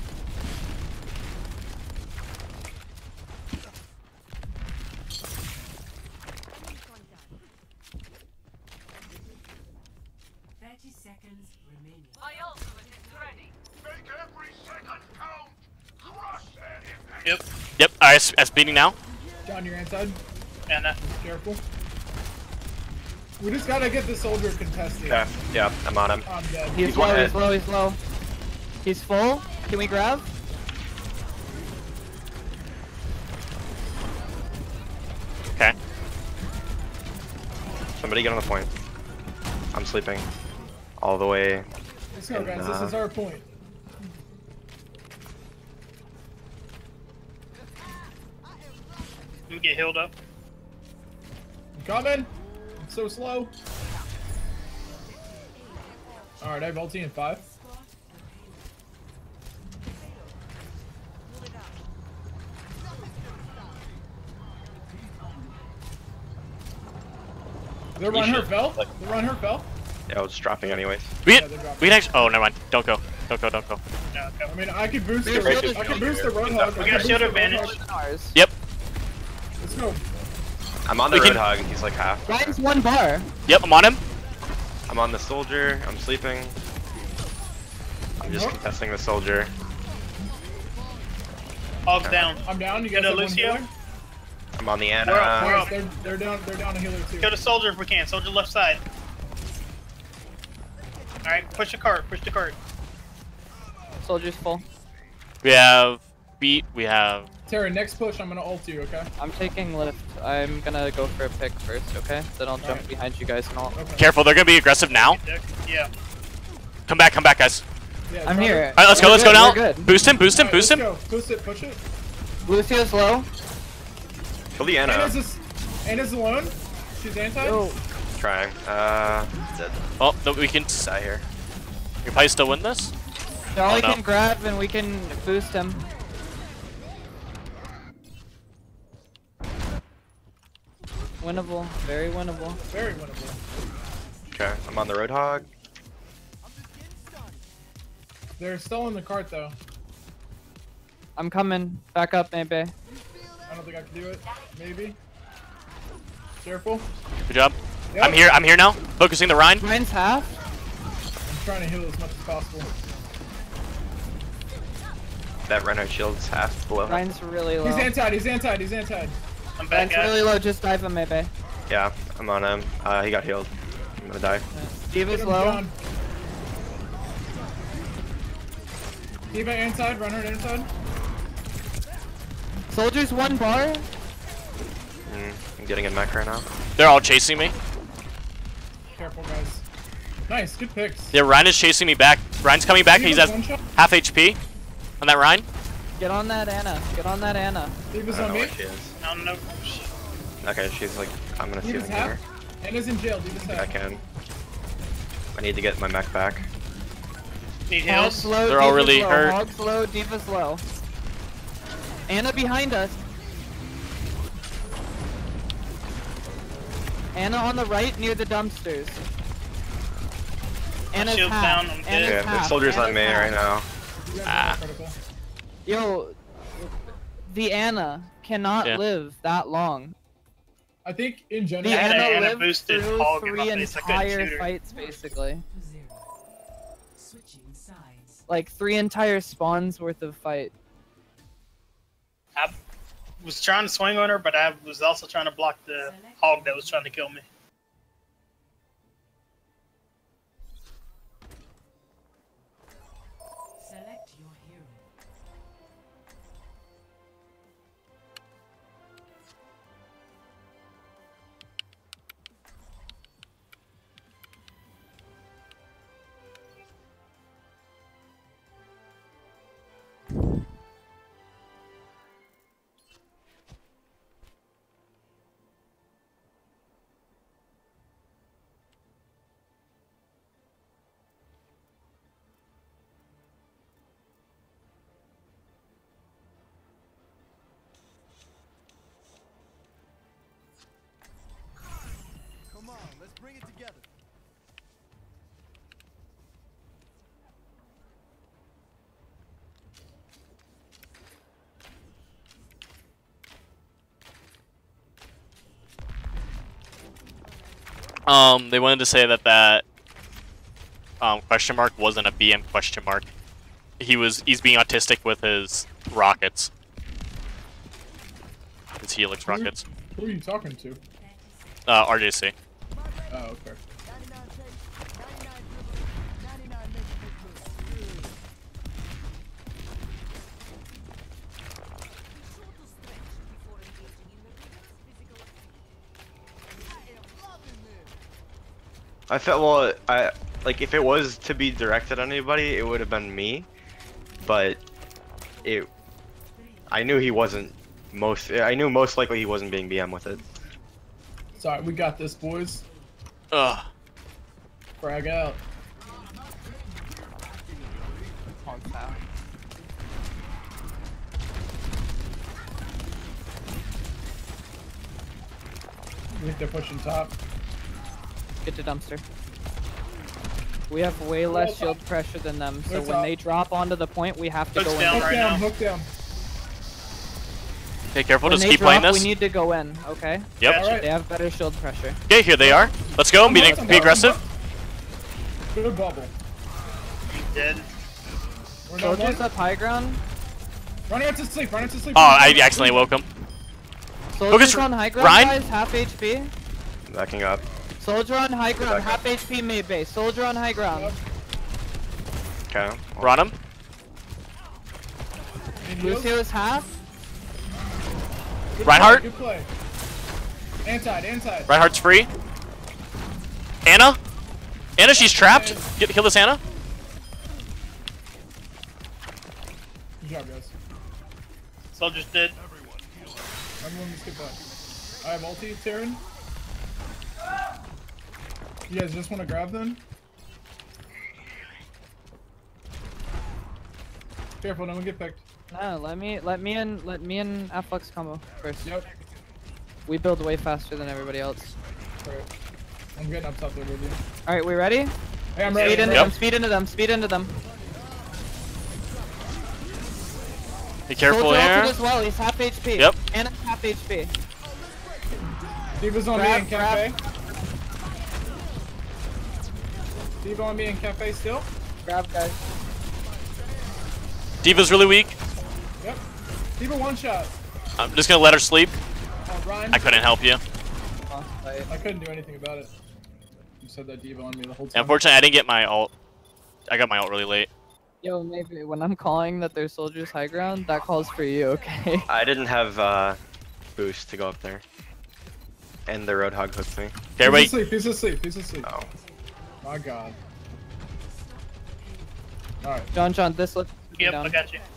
Seconds remaining. Yep. Yep. Alright, speeding now. John, you're inside. And Careful. We just gotta get the soldier contested. Yeah, yeah, I'm on him. I'm dead. He's one low, hit. he's low, he's low. He's full. Can we grab? Okay. Somebody get on the point. I'm sleeping. All the way. Let's go, guys. This is our point. Let me get healed up. I'm coming. I'm so slow. Alright, I have ulti in 5. The run her fell? The run her fell? Yeah, it's dropping anyways. We can actually. Oh, never mind. Don't go. Don't go. Don't go. No, go. I mean, I could boost We're the shielded. I can boost the Roadhog. We got shield advantage. Ours. Yep. Let's go. I'm on the We can- Roadhog. He's like half. Ryan's 1 bar. Yep. I'm on him. I'm on the soldier. I'm sleeping. I'm just contesting the soldier. Hog's down. I'm down. You Get guys a have one Lucio. healer? I'm on the We're up, Ana. we're up. Nice, they're down a healer too. Kill the soldier if we can. Soldier left side. Alright, push the cart. Push the cart. Soldier's full. We have beat. We have. Tara, next push, I'm gonna ult you, okay? I'm taking lift. I'm gonna go for a pick first, okay? Then I'll jump Alright. behind you guys and all. Okay. Careful. They're gonna be aggressive now. Yeah. Come back, guys. Yeah, I'm cover. here. All right, let's go. We're Let's go good, now. we're good. Boost him. Boost him. Alright, Boost let's him. go. Boost it, push it. Lucio's low. Kill the Ana. Anna's alone. She's anti. Yo. Trying. Dead. Oh no, we can. Die here. We can probably still win this. Jolly no. can grab and we can boost him. Winnable. Very winnable. Very winnable. Okay, I'm on the Roadhog. They're still in the cart though. I'm coming. Back up, maybe. I don't think I can do it. Maybe. Careful. Good job. Yep. I'm here now. Focusing the Rhine. Ryan's half. I'm trying to heal as much as possible. That Reinhardt shield's half below him. Ryan's really low. He's anti. He's anti. He's anti. I'm back Ryan's really low. Just dive him, maybe. Yeah, I'm on him. He got healed. I'm gonna die. Diva's Get him low. down. Diva inside. Run her inside. Soldier's 1 bar. I'm getting in mech right now. They're all chasing me. Careful, guys. Nice. Good picks. Yeah, Ryan is chasing me back. Ryan's coming back. He's Diva's at one shot. half HP. On that Ryan. Get on that Ana. Get on that Ana. Diva's I don't on know me. where she is. I don't know. Okay, she's like, I'm gonna see if I Diva's can get her. half. Anna's in jail. Diva's I half. can. I need to get my mech back. Need Hog's heals. low. They're all Diva's really low. hurt. Hog's low. Diva's low. Ana behind us. Ana on the right near the dumpsters. Ana's shield's half. down, I'm dead. Ana's Yeah, the half. soldier's on Ana's me half. right now. You guys Ah. are critical. Yo, the Ana cannot Yeah. live that long. I think in The general. Yeah, Ana Ana lived boosted through Hog in 3 my face. I couldn't shoot entire her. fights, basically. 0. Switching sides. Like 3 entire spawns worth of fight. I was trying to swing on her, but I was also trying to block the hog that was trying to kill me. Select your hero. Come on, let's bring it together. They wanted to say that question mark wasn't a BM question mark. He's being autistic with his rockets. His Helix rockets. Who are you talking to? RJC. Oh, okay. I felt well. I like if it was to be directed at anybody, it would have been me. But it, I knew he wasn't most. I knew most likely he wasn't being BM with it. Sorry, we got this, boys. Ugh. Frag out. I think they're pushing top. Get to dumpster. We have way less shield pressure than them, so when they drop onto the point, we have to Hook's go down in. Hook right down, now. hook down. Okay, careful. When Just they keep drop, playing this. we need to go in, okay? Yep. Alright. They have better shield pressure. Okay, here they are. Let's go. Be aggressive. Good bubble. Dead. We're not Soldiers one. up high ground. Running out to sleep, running out to sleep. Oh, I accidentally woke him. Soldiers on high ground, Ryan? guys, half HP. Backing up. Soldier on high ground, Back up. half HP mid base. Soldier on high ground. Okay. We're on him. Lucio's half. Good Reinhardt? Play, good play. Anti. Reinhardt's free. Anna? Anna, she's trapped. Kill this Anna. Good job, guys. Soldier's dead. Everyone just get back. I have ulti, Terran. You guys just want to grab them? Careful, no one get picked. No, let me and Afflux combo first. Yep. We build way faster than everybody else. Alright. I'm getting up top there with you. Alright, we ready? Hey, I'm ready. Speed into Yep. them, speed into them, speed into them. Be careful Soldier ulted here. as well, he's half HP. Yep. And half HP. D.Va's on me Grab, in cafe. D.Va on me in cafe still. Grab, guys. D.Va's really weak. Yep. D.Va one shot. I'm just gonna let her sleep. Ryan. I couldn't help you. I couldn't do anything about it. You said that D.Va on me the whole And time. unfortunately, I didn't get my ult. I got my ult really late. Yo, maybe when I'm calling that there's soldiers high ground, that calls for you, okay? I didn't have boost to go up there. And the Roadhog hooked me. Okay, wait. He's asleep. Oh. My god. Alright. John, this looks Yep, down. I got you.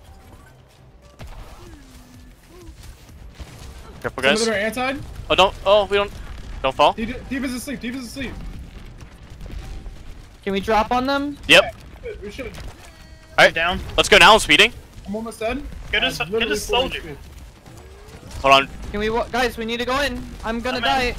Careful, Some of guys. them are anti. Oh, don't. Oh, we don't. Don't fall. D.Va's asleep. D.Va's asleep. Can we drop on them? Yep. We should. Alright, Down. let's go now. I'm speeding. I'm almost dead. Get I us, have get literally us 40 soldier. speed. Hold on. Can we guys, we need to go in. I'm gonna I'm die.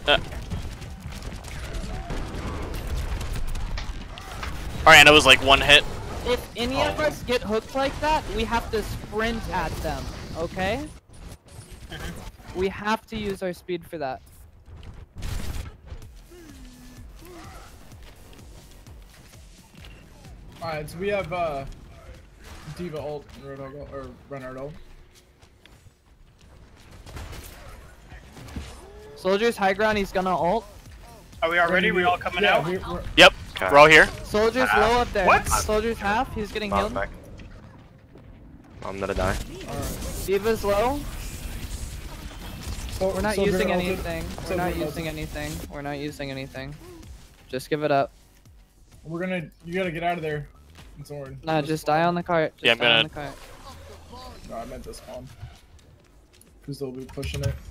Alright, and it was like one hit. If any of us get hooked like that, we have to sprint at them, okay? We have to use our speed for that. Alright, so we have D.Va ult and Roadhog ult, or Reinhardt ult. Soldiers high ground, he's gonna ult. Are we all ready? We all coming Yeah, out? we're Yep. Okay. We're all here. Soldiers low up there. What? Soldiers half, he's getting Mom's healed. back. I'm gonna die. alright. D.Va's low. We're not Soldier using ulted. anything. We're Soldier not ulted. using anything. We're not using anything. Just give it up. We're gonna. You gotta get out of there. It's Orin. Nah, just die on the cart. Just Yeah, I'm die on gonna- the cart. No, I meant this spawn. Because they'll be pushing it.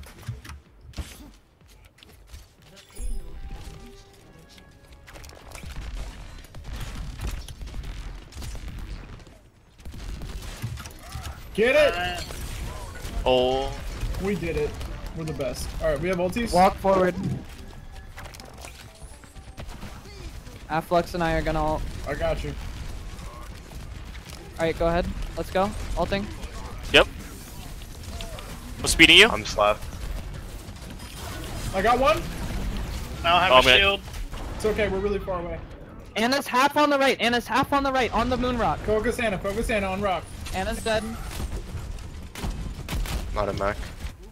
Get it! Oh. We did it. We're the best. Alright, we have ultis. Walk forward. Afflux and I are gonna ult. I got you. Alright, go ahead. Let's go. Ulting. Yep. I'm speeding you. I'm slapped. I got one. I don't have Oh, a man. shield. It's okay, we're really far away. Anna's half on the right. Anna's half on the right. On the moon rock. Focus Anna on rock. Anna's dead. Not a mech.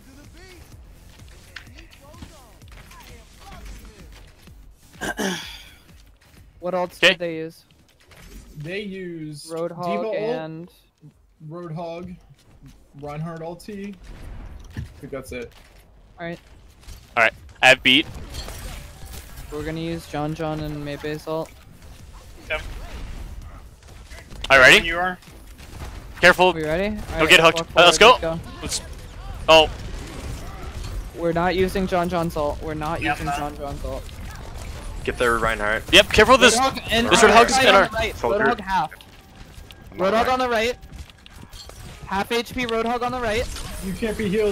What else 'Kay. did they use? They use Roadhog D.Va ult, and Roadhog, Reinhardt ulti. I think that's it. alright. Alright. I have beat. We're gonna use John and Maybe Assault. Yep. Alright, ready? You are. Careful. We ready? Don't get hooked. Let's go. Oh. We're not using John Salt. We're not Yep, using no. John Salt. Get there, Reinhardt. Yep, careful with this. This Roadhog's in our... Soldier. Roadhog half. Roadhog on the right. Half HP Roadhog on the right. You can't be healed.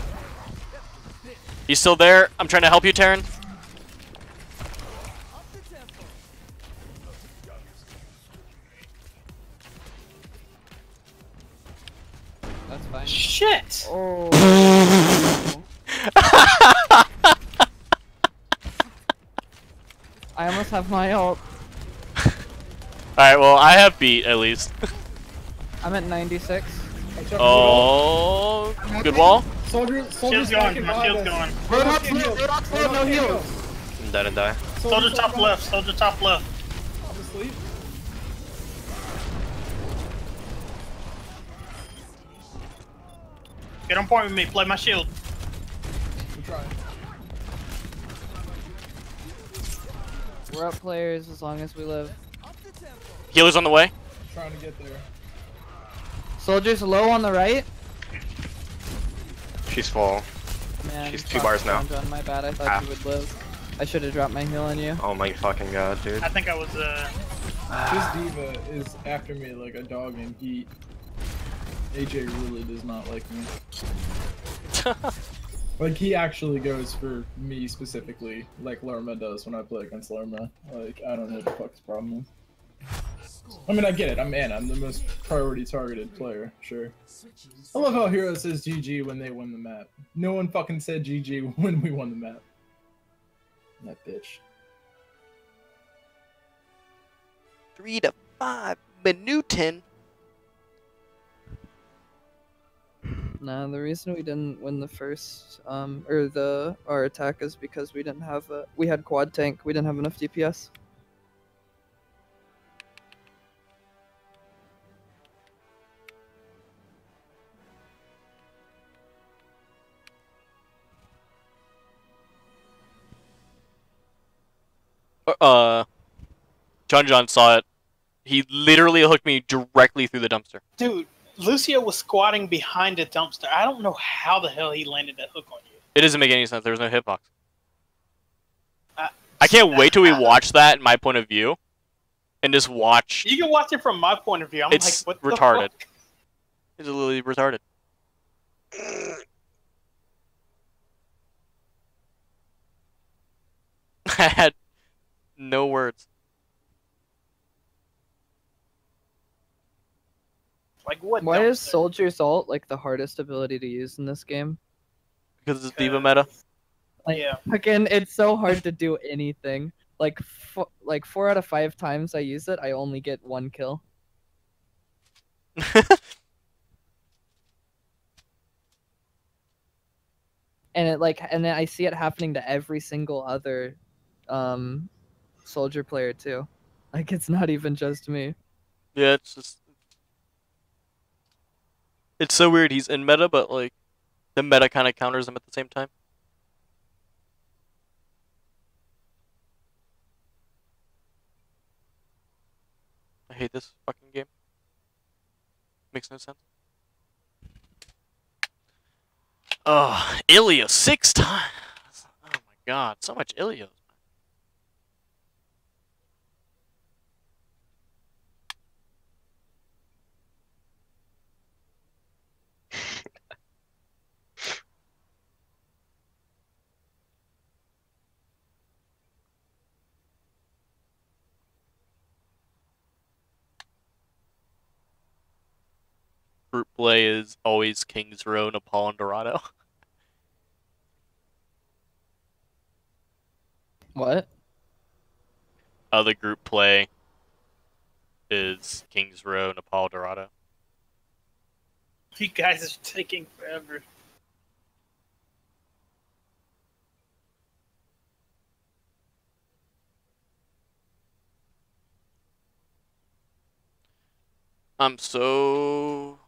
He's still there. I'm trying to help you, Terran. That's fine. Shit! Oh. I almost have my ult. Alright, well, I have beat at least. I'm at 96. Oh, good wall. Soldier, Shield's going. My shield's going. Roadhog slow, no heals. I'm dead and die. Soldier top left. Soldier top left. I'm asleep. Get on point with me. Play my shield. I'm trying. We're up players as long as we live. Healer's on the way. I'm trying to get there. Soldiers low on the right. She's full. Man, She's 2 bars now. John, my bad. I thought you would live. I should have dropped my heal on you. Oh my fucking god, dude. I think I was This diva is after me like a dog in heat. AJ really does not like me. Like, he actually goes for me specifically, like Lerma does when I play against Lerma. Like, I don't know what the fuck his problem is. I mean, I get it. I'm the most priority targeted player, sure. I love how Hero says GG when they win the map. No one fucking said GG when we won the map. That bitch. 3 to 5 minuten. Nah, the reason we didn't win the first, our attack is because we didn't have we had quad tank. We didn't have enough DPS. John saw it. He literally hooked me directly through the dumpster. dude. Lucio was squatting behind the dumpster. I don't know how the hell he landed that hook on you. It doesn't make any sense. There was no hitbox. I can't wait till we watch that in my point of view, and just watch. You can watch it from my point of view. I'm It's like, what retarded. the fuck? It's literally retarded. I had no words. Like what? Why is dumpster? Soldier's ult like the hardest ability to use in this game? Because it's diva meta. Yeah. Again, it's so hard to do anything. Like, 4 out of 5 times I use it, I only get 1 kill. And then I see it happening to every single other, Soldier player too. Like, it's not even just me. Yeah, it's just. It's so weird. He's in meta, but like, the meta kind of counters him at the same time. I hate this fucking game. Makes no sense. Oh, Ilios 6 times. Oh my god, so much Ilios. Group play is always King's Row, Nepal, and Dorado. What? The group play is King's Row, Nepal, Dorado. You guys are taking forever. I'm so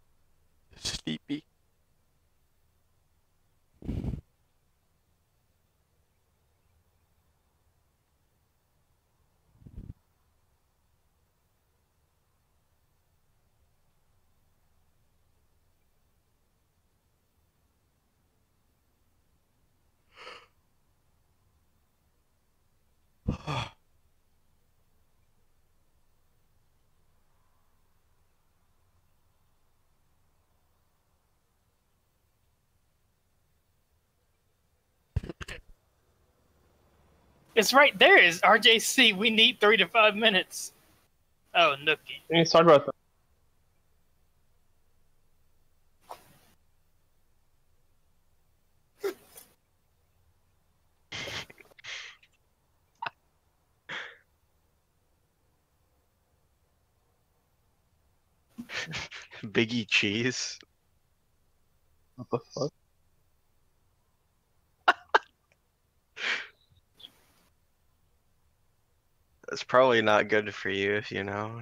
sleepy. It's right there. Is RJC? We need 3 to 5 minutes. Oh, Nookie. We need to talk about that. Biggie Cheese. What the fuck? That's probably not good for you, if you know.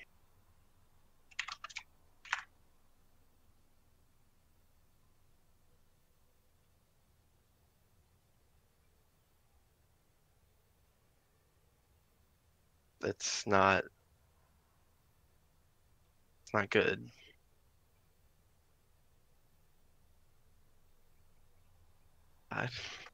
It's not good. God.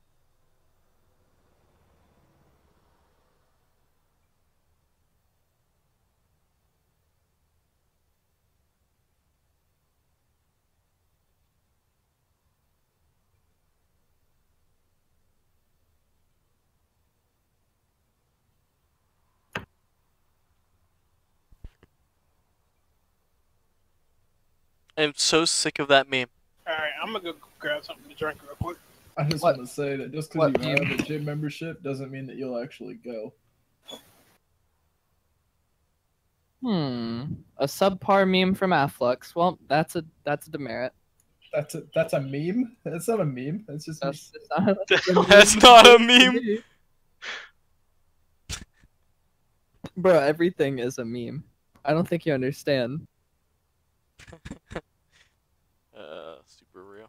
I'm so sick of that meme. Alright, I'm gonna go grab something to drink real quick. I just What? want to say that just because What you have meme? a gym membership doesn't mean that you'll actually go. A subpar meme from Afflux. Well, that's a demerit. That's a meme. That's not a meme. That's just That's not, That's not a meme. Bro, everything is a meme. I don't think you understand. Super real.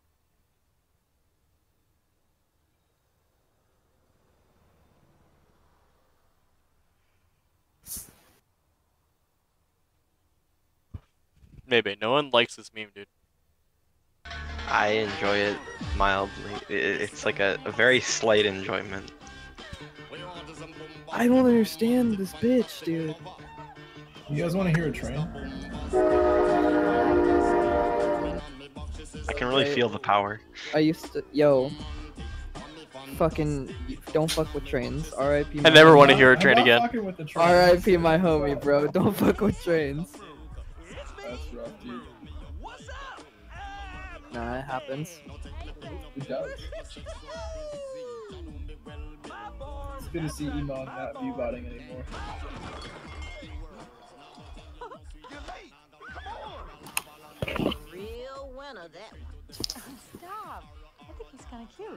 Maybe. No one likes this meme, dude. I enjoy it mildly. It's like a very slight enjoyment. I don't understand this bitch, dude. You guys want to hear a train? I can really feel the power. I used to, fucking, don't fuck with trains. R.I.P. I never want to I'm hear a not- train I'm not again. fucking with the train. R.I.P. my homie, bro. Don't fuck with trains. That's rough, dude. Nah, it happens. It does. It's good to see Emon not viewbotting anymore. Real winner, that one. Stop. I think he's kind of cute.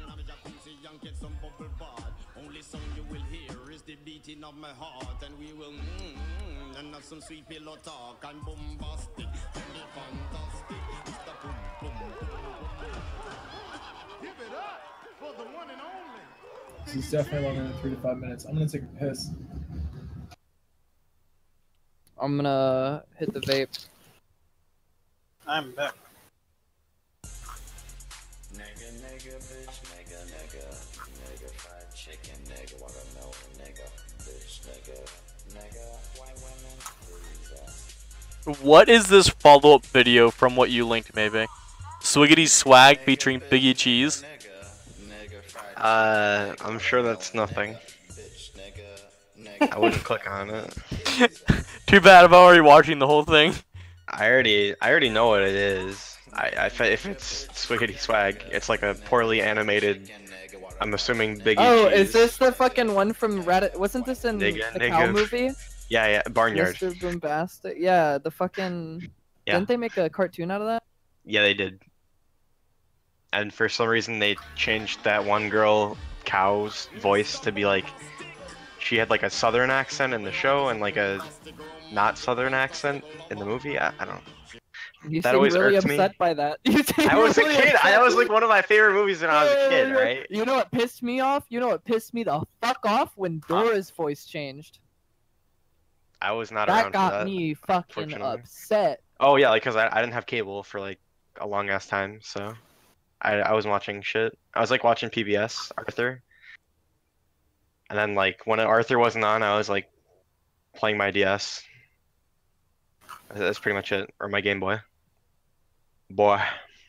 Only song you will hear is the beating of my heart, and we will and have some sweet pillow talk and bombastic and the fantastic. Mr. Boom Boom Boom. Give it up for the one and only. This is definitely longer than 3 to 5 minutes. I'm gonna take a piss. I'm gonna hit the vape. I'm back. Nigga, nigga, bitch, nigga, nigga, nigga, fried chicken, nigga, watermelon, nigga, bitch, nigga, nigga, white women, please, What is this follow-up video from what you linked, maybe? Swiggity Swag featuring Biggie Cheese? I'm sure that's nothing. I wouldn't click on it. Too bad, I'm already watching the whole thing. I already know what it is. If it's Swiggity Swag, it's like a poorly animated. I'm assuming Biggie Oh, Cheese. is this the fucking one from Reddit? Wasn't this in Nigga, the cow nigga. movie? Yeah, Barnyard. Mr. Bombastic? Yeah, the fucking... Yeah. Didn't they make a cartoon out of that? Yeah, they did. And for some reason, they changed that one girl cow's voice to be like, she had like a southern accent in the show and like a not southern accent in the movie. I don't know. You That seem always really irked me. upset by that. You seem I was a really kid. upset. That was like one of my favorite movies when I was a kid, right? You know what pissed me off? You know what pissed me the fuck off? When Dora's voice changed. I was not That around got for that. me fucking unfortunately. upset. Oh yeah, like because I didn't have cable for like a long ass time, so I wasn't watching shit. I was like watching PBS, Arthur. And then like when Arthur wasn't on, I was like playing my DS. That's pretty much it, or my Game Boy. Boy.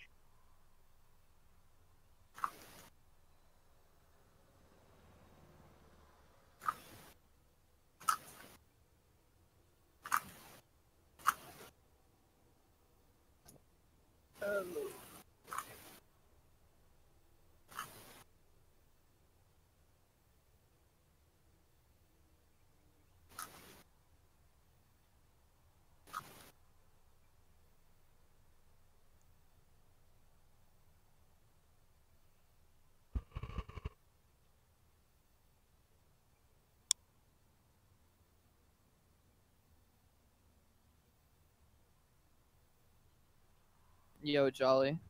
Yo, Jolly.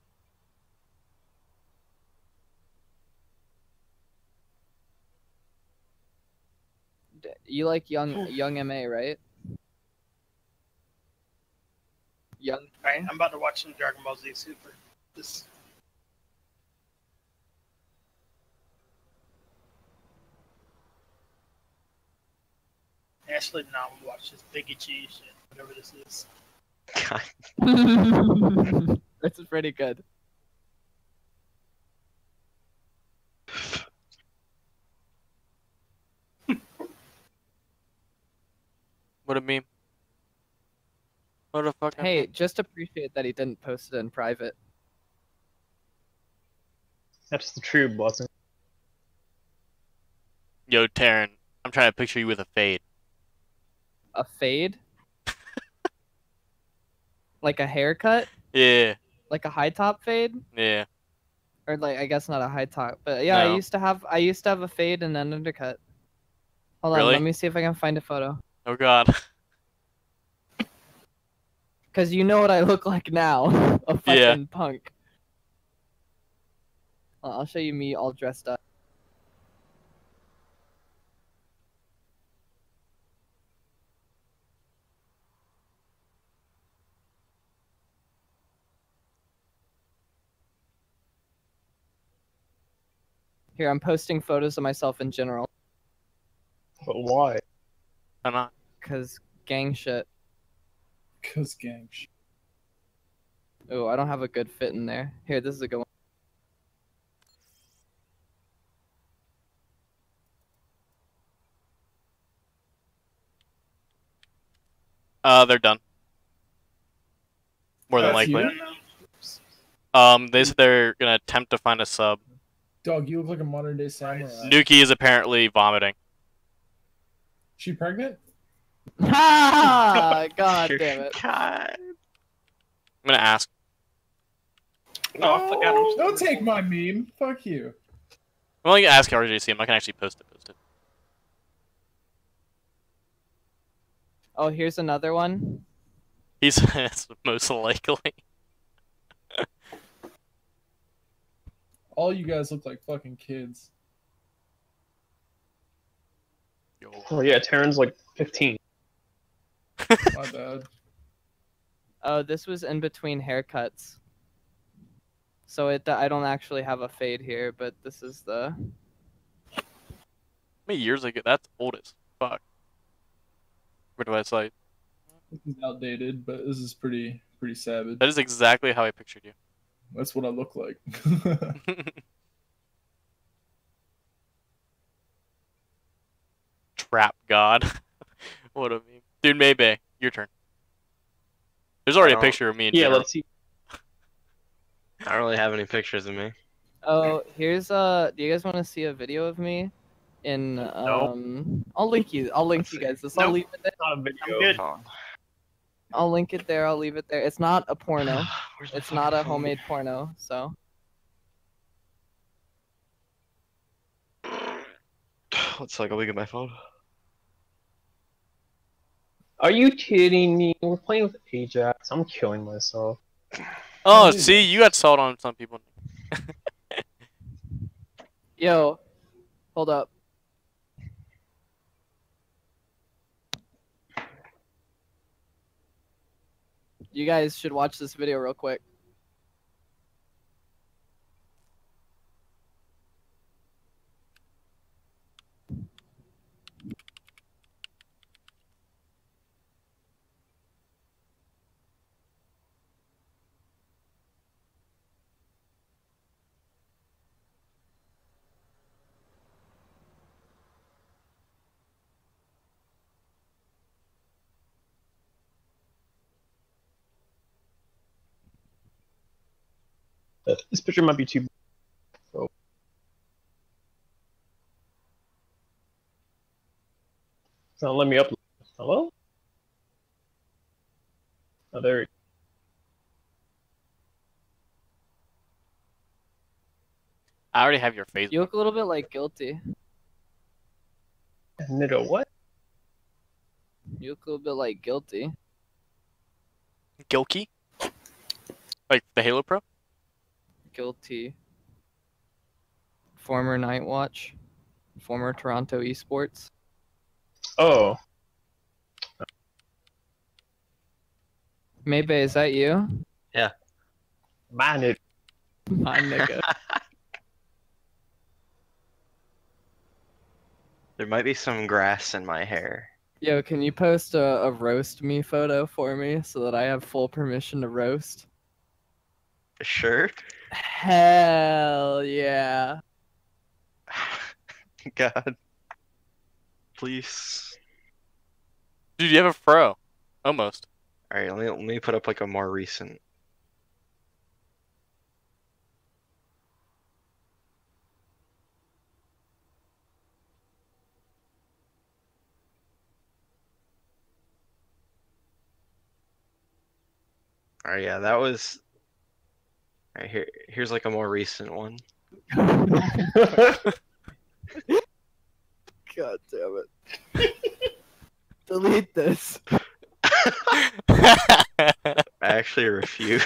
You like young MA, right? Young. Alright, I'm about to watch some Dragon Ball Z Super. This. Actually, no, I'm gonna watch this Biggie Cheese shit, whatever this is. God. This is pretty good. What a meme. What a fucking Hey, meme. just appreciate that he didn't post it in private. That's the true blessing. Yo, Taryn, I'm trying to picture you with a fade. A fade? Like a haircut? Yeah, Like a high top fade? yeah. Or like I guess not a high top, but yeah, No. I used to have a fade and an undercut. Hold on, Really? let me see if I can find a photo. Oh god. Cause you know what I look like now, a fucking Yeah. punk. I'll show you me all dressed up. Here, I'm posting photos of myself in general. But why? Why not? Cause gang shit. Cause gang shit. Oh, I don't have a good fit in there. Here, this is a good one. They're done. More than That's you? likely. They said they're gonna attempt to find a sub. Dog, you look like a modern day samurai. Nuki is apparently vomiting. She pregnant? Ha! God damn it. God. I'm gonna ask. Oh, I forgot I'm Don't take my meme. Fuck you. I'm only gonna ask RJC. I'm not gonna actually post it. Oh, here's another one. He says most likely. All you guys look like fucking kids. Oh yeah, Taryn's like 15. My bad. Oh, this was in between haircuts. So I don't actually have a fade here, but this is the. How many years ago? That's old as fuck. Where do I cite? This is outdated, but this is pretty savage. That is exactly how I pictured you. That's what I look like. Trap god. What a meme. Dude, Maybe, your turn. There's already a Oh. picture of me in Yeah, general. let's see. I don't really have any pictures of me. Oh, here's do you guys want to see a video of me? In I'll link you guys this. I'll Nope. leave it there. Not a video. I'm good. I'll link it there. I'll leave it there. It's not a porno. Where's my It's not a fucking phone? homemade porno. So Let's like, I'll look at my phone. Are you kidding me? We're playing with Ajax. I'm killing myself. Oh, see, you got salt on some people. yo, hold up. You guys should watch this video real quick. This picture might be too. So. It's not letting me upload. Hello? Oh, there. I already have your face. You look a little bit like Guilty. Nitto, what? You look a little bit like Guilty. Gilkey? Like the Halo Pro? Guilty. Former Nightwatch. Former Toronto Esports. Oh. Maybe is that you? Yeah. My nigga. My nigga. There might be some grass in my hair. Yo, can you post a roast me photo for me so that I have full permission to roast? Sure. Hell yeah. God. Please. Dude, you have a fro. Almost. Alright, let me put up like a more recent. Alright, yeah, that was. Alright, here's like a more recent one. God damn it. Delete this. I actually refuse.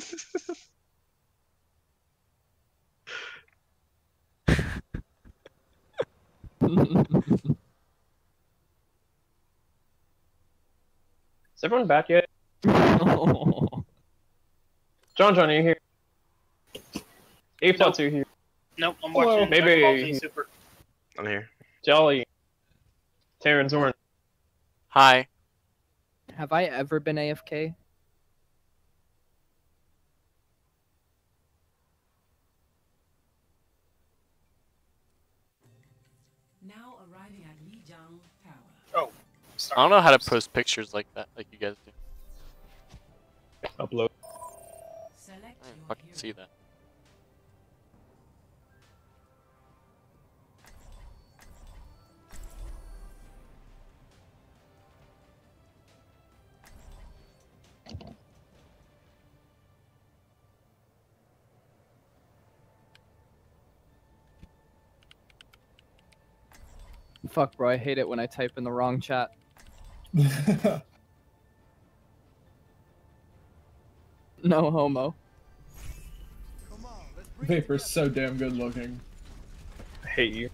Is everyone back yet? John, are you here? A-Plots, are you here? Nope, I'm Hello. watching Maybe- Dragon Ball Z Super. I'm here. Jolly. Terran Zorn. Hi. Have I ever been AFK? Now arriving at Lijiang Tower. Oh, I don't know how to post pictures like that, like you guys do. Upload. Select I your don't fucking hero. see that. Fuck, bro, I hate it when I type in the wrong chat. No homo. Vapor's so damn good looking. I hate you.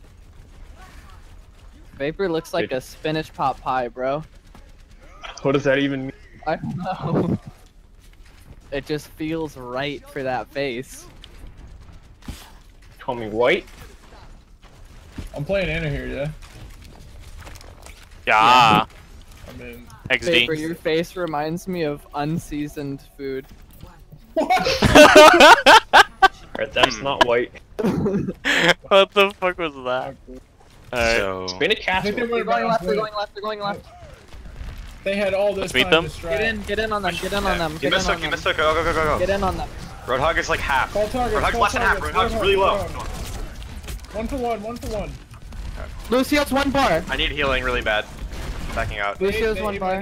Vapor looks like a spinach pot pie, bro. What does that even mean? I don't know. It just feels right for that face. Call me white? I'm playing Anna here, yeah? Yeah. I mean, Vapor, XD. your face reminds me of unseasoned food. Alright, that's not white. What the fuck was that? Alright. So Spinach I think they casserole. went They're going back left, they're and going left, they're going left. They had all this Let's meet time them. to strike. Get in on them, get in on them, you get in missed on it, you them. missed it, go. Get in on them. Roadhog is like half. Call target, Roadhog's call less than half, target, Roadhog's really low. One for one, one for one. Lucio's one bar. I need healing really bad. Backing out. Lucio's one bar.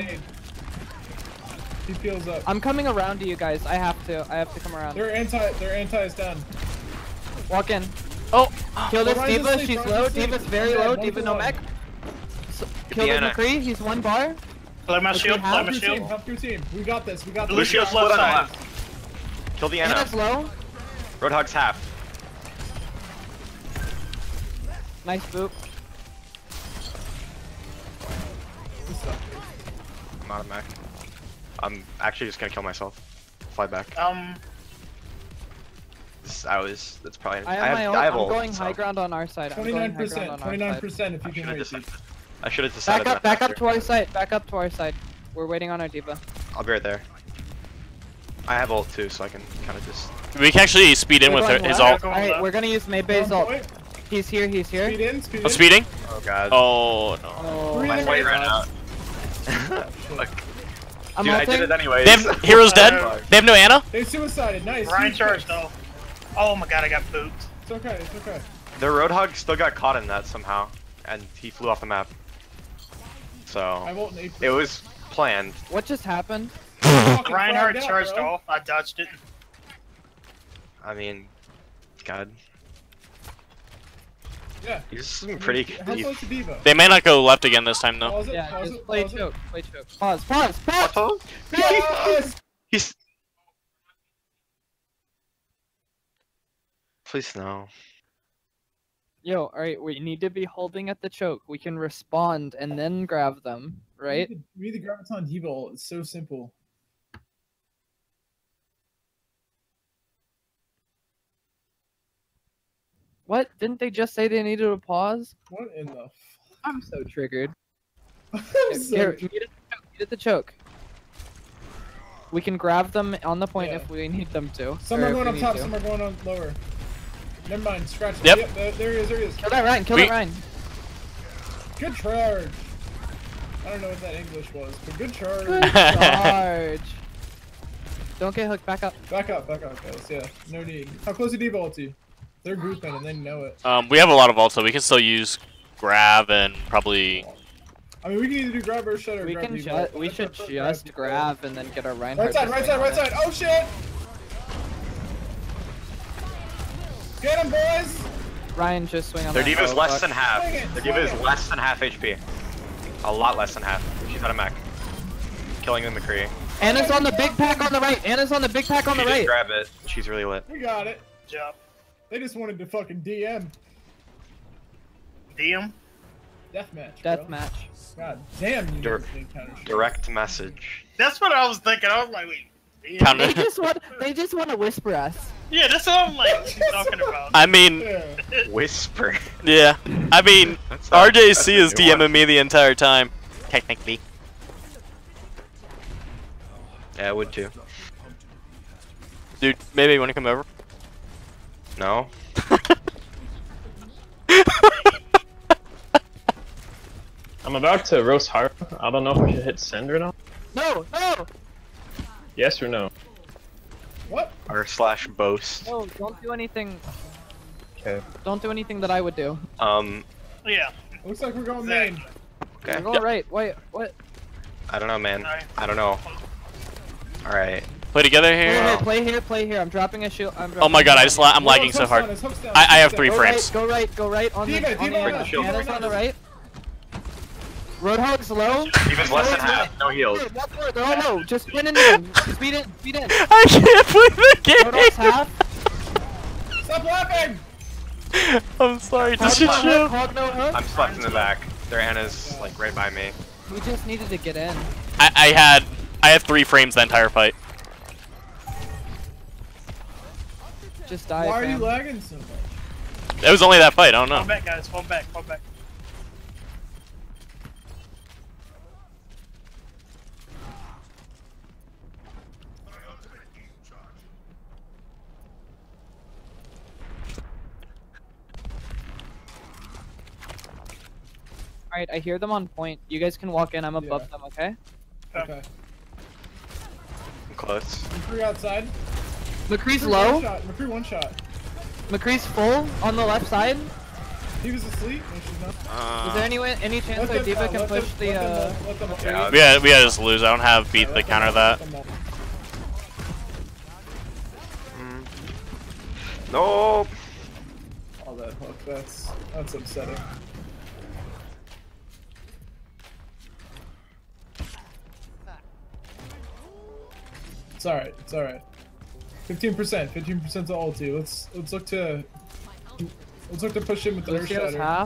He peels up. I'm coming around to you guys. I have to come around. Their anti is done. Walk in. Oh! Kill this Ryan's Diva, asleep, she's Ryan's low. asleep. Diva's very I'm dead, low. one Diva for no one. mech. Kill the Diana. McCree, he's one bar. Play my shield, play my Help your team, shield. help your team. We got this, we got this. Lucio's Lucio's split on left the side. left. Kill the Anna. Anna's low. Roadhog's half. Nice boop. I'm out of mech. I'm actually just gonna kill myself. Fly back. That's probably. I have my own. I have I'm ult, going so high ground on our side. I'm going high 29%, ground on our side. 29% if you can wait. I should have decided. that Back up faster. to our side. Back up to our side. We're waiting on our Diva. I'll be right there. I have ult too, so I can kind of just. We can actually speed in We're with going his left. ult. Alright, we're gonna use Maybay's ult. He's here, he's here. Speed in, speed in. I'm speeding. Oh god. Oh no. Oh, My fight ran out. Fuck. I'm Dude, I did ulting. it anyways. They have heroes dead. They have no Anna. They suicided, nice. Ryan huge charged kills. though. Oh my god, I got pooped. It's okay, it's okay. The Roadhog still got caught in that somehow, and he flew off the map. So I won't need it was planned. What just happened? Reinhardt charged off. I dodged it. I mean, God. Yeah. He's pretty. How close to Diva? They may not go left again this time though. Pause it, Yeah, pause just it, play pause it. choke, play choke. Pause, pause, pause! Yes! He's. Please no. Yo, alright, we need to be holding at the choke. We can respond and then grab them, right? We need the Graviton Diva ult. It's so simple. What? Didn't they just say they needed a pause? What in the I'm so triggered. I'm so Here, meet at the choke. We can grab them on the point Yeah. if we need them to. Some or are if going we up need top, to. some are going on lower. Never mind, scratch it. Yep. There he is, there he is. Kill that Ryan, kill We- that Ryan. Good charge. I don't know what that English was, but good charge. Good charge. Don't get hooked, back up. Back up, guys. Yeah, no need. How close is Diva ult to you? They're grouping and they know it. We have a lot of ults, so we can still use grab and probably. I mean, we can either do grab or shut or We grab can Diva. we should just grab and then get our Ryan. Right side, right side, right side. Oh shit! Get him, boys! Ryan, just swing on Their that. diva is Oh, less fuck. than half. Swing it, Their diva is swing it. less than half HP. A lot less than half. She's out of mech. Killing the McCree. Anna's on the big pack on the right. Anna's on the big pack on She the just right. grab it. She's really lit. We got it. Good job. They just wanted to fucking DM. DM. Deathmatch. Death bro. match. God damn you Dir- guys didn't counter shit. Direct message. That's what I was thinking. I was like, wait. DM? Counter. They just want to whisper us. Yeah, that's what I'm like talking about. I mean, Yeah. Whisper. yeah. I mean, That's a- that's RJC a is new one. DMing me the entire time. Technically. Yeah, I would too. Dude, maybe you want to come over? No? I'm about to roast Hara. I don't know if I should hit send or not. No, no, Yes or no? What? R/ boast. no! Don't do anything. Okay. Don't do anything that I would do. Yeah. Looks like we're going main. Okay. We're going right. Wait, what? I don't know, man. Alright. I don't know. Alright. Play together Play here. here, play here, play here. I'm dropping a shield. Oh my god, I'm lagging so hard. I have 3 Go frames. right, go right, go right on Diva, the Diva, Anna. Diva, Anna's on the right. Roadhog's low. Diva's less than half. No heals. They're all low. Just spin into them. Speed in, speed in. I can't believe the Roadhog's game. half. Stop laughing! I'm sorry, just a Hog no show. hook, hog no hook. I'm stuck in the back. Their Anna's like right by me. We just needed to get in. I had 3 frames the entire fight. Just die. Why are you fam. lagging so much? It was only that fight, I don't Fall know. back, guys. Fall back. Fall back. Alright, I hear them on point. You guys can walk in. I'm above Yeah. them, okay? Okay. I'm close. McCree outside. McCree's McCree low. One shot. McCree one shot. McCree's full on the left side. He was asleep. No, she's not. Is there any chance Let our them- Diva can let push them- the let them- Yeah, We gotta just lose. I don't have beat the counter that. No. All that hook. That's upsetting. It's alright. It's alright. 15%. 15% to ulti. Let's look to push him with the Earth Lucio's Shatter. half.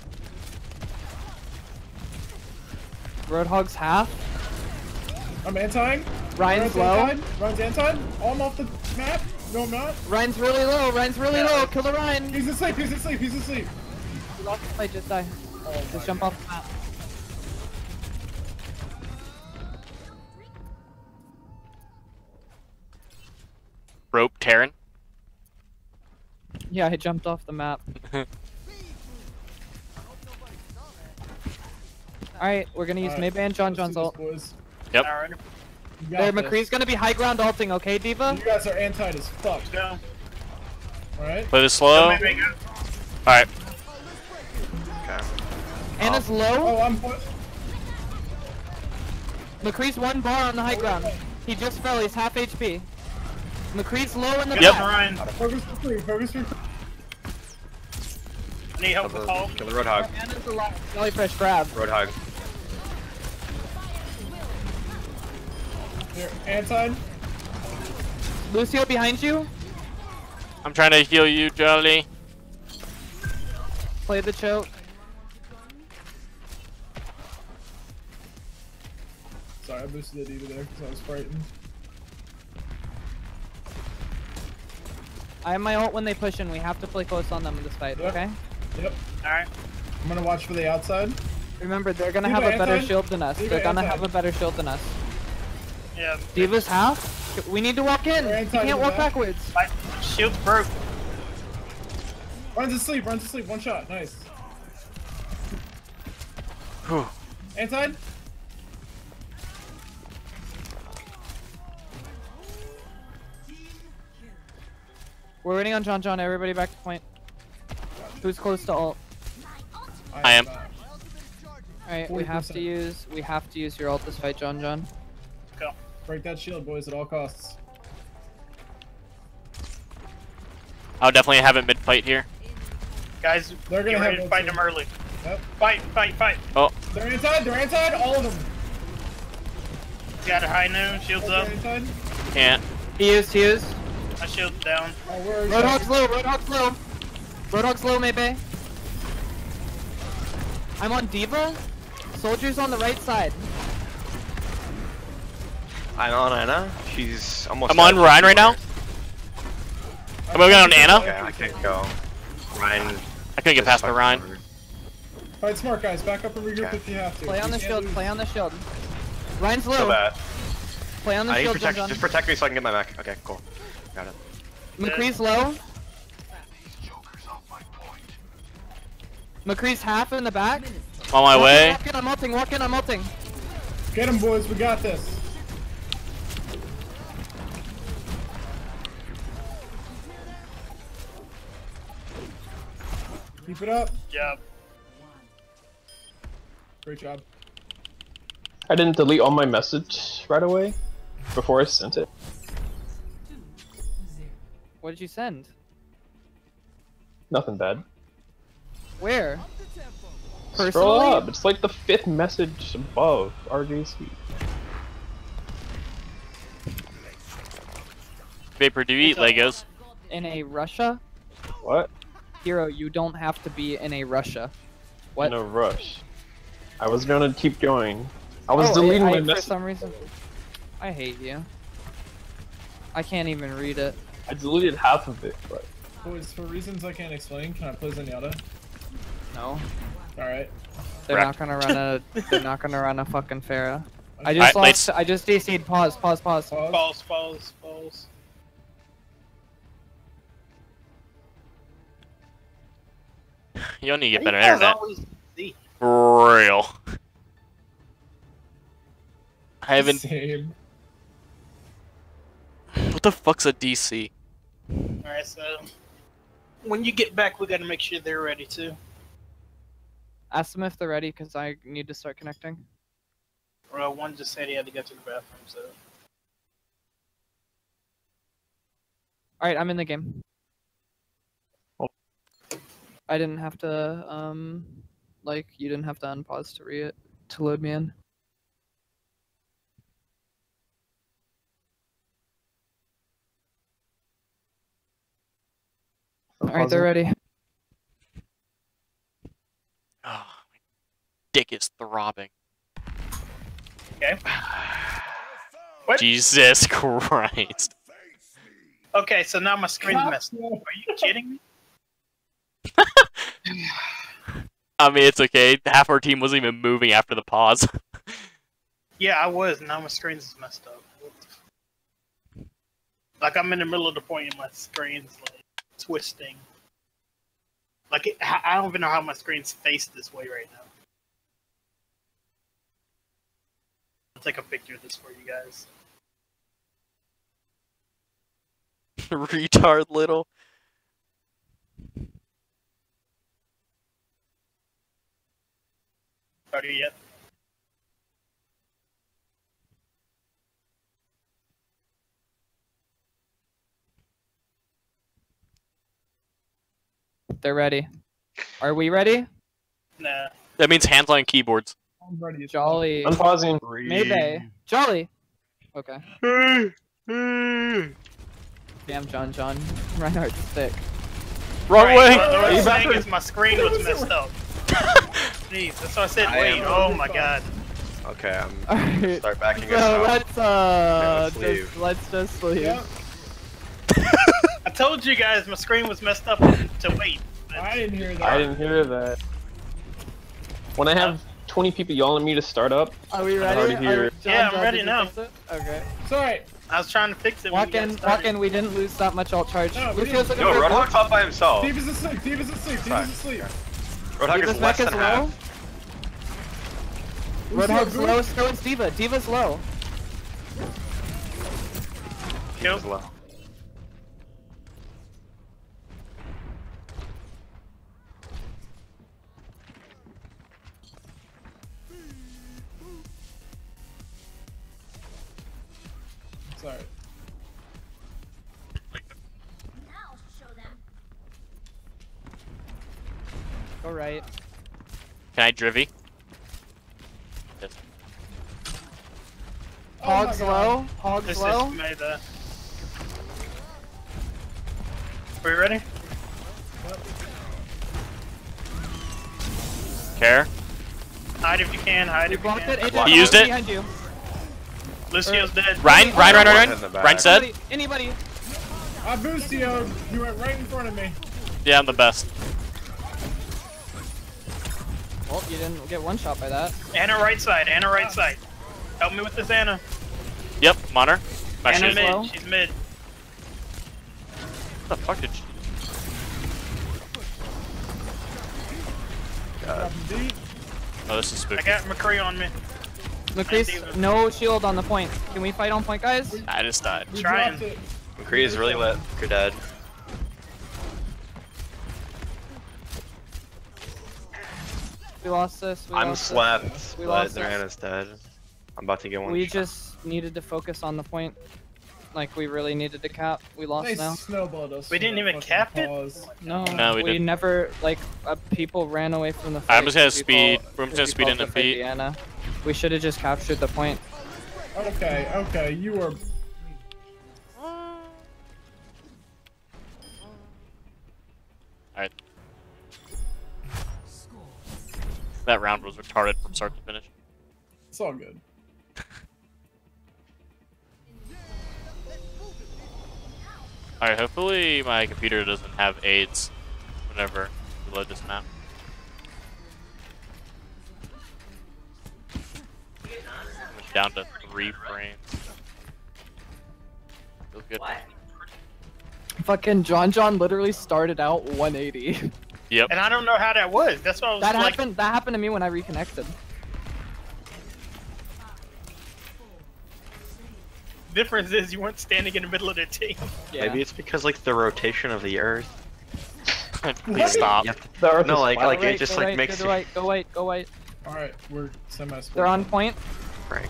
Roadhog's half. I'm anti-ing. Ryan's low. Ryan's anti-ing. Oh, I'm off the map. No, I'm not. Ryan's really low. Ryan's really low. Kill the Ryan. He's asleep. He's asleep. He's asleep. You lost the fight. Just die. Just jump off the map. Rope Terran. Yeah, I jumped off the map. Alright, we're gonna use Alright, Mayban John let's do John's this, ult. boys. Yep. Alright. You got There, this. McCree's gonna be high ground ulting, okay, Diva? You guys are anti as fuck. Go. Alright. Play this slow. Alright. Okay. Anna's low. Oh, I'm put. McCree's one bar on the high ground. He just fell. He's half HP. McCree's low in the Yep. back. Ryan, Focus for free. Focus for free. need help with Hulk? Kill the Roadhog. Anna's alive. Jellyfish grab. Roadhog. Here, Anton. Lucio behind you. I'm trying to heal you, Jolly. Play the choke. Sorry, I boosted the D.Va there because I was frightened. I have my ult when they push in. We have to play close on them in this fight, Yep. okay? Yep. Alright. I'm gonna watch for the outside. Remember, they're gonna D.Va have a better inside. shield than us. D.Va They're gonna inside. have a better shield than us. Yeah. D.Va's half? We need to walk in. They're You inside can't the walk back. backwards. My shield's broke. Runs asleep. Runs asleep. One shot. Nice. Whew. Inside. We're waiting on John John. Everybody back to point. Who's close to ult? I am. Alright, we have to 40%. use your ult this fight, John John. Go. Break that shield, boys, at all costs. I'll definitely have it mid-fight here. Guys, They're gonna get ready have to fight ulti. them early. Yep. Fight, fight, fight. Oh, They're inside. They're inside. All of them. Got a high noon, shields up. They're inside. can't. He is. My shield's down. Oh, where is Roadhog's low, Roadhog's low. Roadhog's low, maybe. I'm on D.Va. Soldiers on the right side. I'm on Anna. She's almost. I'm on dead. Ryan right now. I'm moving on Anna. Okay, I can't go. Ryan. I couldn't get past the Ryan. Fight smart, guys. Back up and regroup Okay. if you have to. Play on You the can't shield, lose. play on the shield. Ryan's Feel low. bad. Play on the I need shield, protect. John Just John. protect me so I can get my mech. Okay, cool. Got it. McCree's low. McCree's half in the back. On my way. Walk in, I'm ulting, walk in, I'm ulting. Get him, boys. We got this. Keep it up. Job. Great job. I didn't delete all my message right away before I sent it. What did you send? Nothing bad. Where? Scroll Personally? up. It's like the 5th message above RJC. Vapor, do you eat Legos? In a Russia? What? Hero, you don't have to be in a Russia. What? In a rush. I was gonna keep going. I was Oh, deleting my for message. some reason. I hate you. I can't even read it. I deleted half of it, but Boys, for reasons I can't explain, can I play Zenyatta? No. Alright. They're Correct. not gonna run a. They're not gonna run a fucking Pharah. I Alright, just let's- lost. I just DC'd. Pause. Pause. Pause. Pause. Falls, falls, falls. You don't need to get Why better you guys internet. always see? Real. I haven't. Same. What the fuck's a DC? Alright, so when you get back, we gotta make sure they're ready too. Ask them if they're ready, cause I need to start connecting. Well, one just said he had to go to the bathroom, so. All right, I'm in the game. Oh. I didn't have to like you didn't have to unpause to read it to load me in. All right, they're ready. Oh, my dick is throbbing. Okay. What? Jesus Christ. Okay, so now my screen's messed up. Are you kidding me? I mean, it's okay. Half our team wasn't even moving after the pause. Yeah, I was. Now my screen's messed up. What the f- Like I'm in the middle of the point and my screen's like twisting. Like I don't even know how my screen's faced this way right now. I'll take a picture of this for you guys. Retard little. Started yet? They're ready. Are we ready? Nah. That means hands on keyboards. I'm ready. as Jolly. I'm pausing. Mayday. Jolly. Okay. Damn, John. Reinhardt's thick. Wrong Right, way! What I was back saying there? is my screen was messed up. Jeez, that's why I said I wait. am- Oh my god. Okay, I'm Alright. start backing us So out. let's just leave. Yep. I told you guys my screen was messed up to wait. I didn't hear that. I didn't hear that. When I have 20 people yelling at me to start up, Are we I'm ready? already here. Yeah, I'm ready did you now. fix it? Okay. Sorry. I was trying to fix it. Walk when in, we got started. we didn't lose that much alt charge. No, we Lucio's didn't. looking Yo, for a Roadhog's up by himself. Steve is asleep. Steve is asleep. Steve is asleep. Roadhog Diva's is less mech than is low. half. Roadhog's low, so is Diva. Diva's low. Kill. As well. Sorry. Go right. Can I drivy? Yes. Oh my Hog's God. low. Hog's This low. is made the. Are you ready? Care? Hide if you can. Hide We if you blocked it. can. AJ, He used it. behind you. Lucio's dead. Ryan? One in the back. Ryan said? Anybody? I boosted you. You went right in front of me. Yeah, I'm the best. Well, you didn't get one shot by that. Anna right side. Anna right side. Help me with this Anna. Yep, I'm on her. My Anna shit. mid. low. She's mid. What the fuck did you... Dropping deep. Oh, this is I spooky. got McCree on me. McCrease, no shield on the point. Can we fight on point, guys? I just died. We Trying. dropped it. McCree is really lit. You're dead. We lost this. I'm lost slept, We but lost Diana's dead. I'm about to get one. We shot. just needed to focus on the point. Like, we really needed to cap. We lost They now. snowballed us. We didn't from even that cap fucking it? pause. No, No, we didn't. never, like, people ran away from the fight. I'm just gonna 'cause we speed- fought- we're just 'cause gonna we speed fought in to the fight feet. Diana. We should have just captured the point. Okay, you were. Alright. That round was retarded from start to finish. It's all good. Alright, hopefully my computer doesn't have AIDS whenever we load this map. I'm down to 3 frames. Feels good. Fucking John literally started out 180. Yep. And I don't know how that was. That's why I was That like, happened. That happened to me when I reconnected. difference is you weren't standing in the middle of the team. Yeah. Maybe it's because like the rotation of the Earth. Please stop. You have to- The Earth no, is like flat. like Go it right, just go like right, makes go you right, go white, go white. Alright, we're semi. They're on point. frank.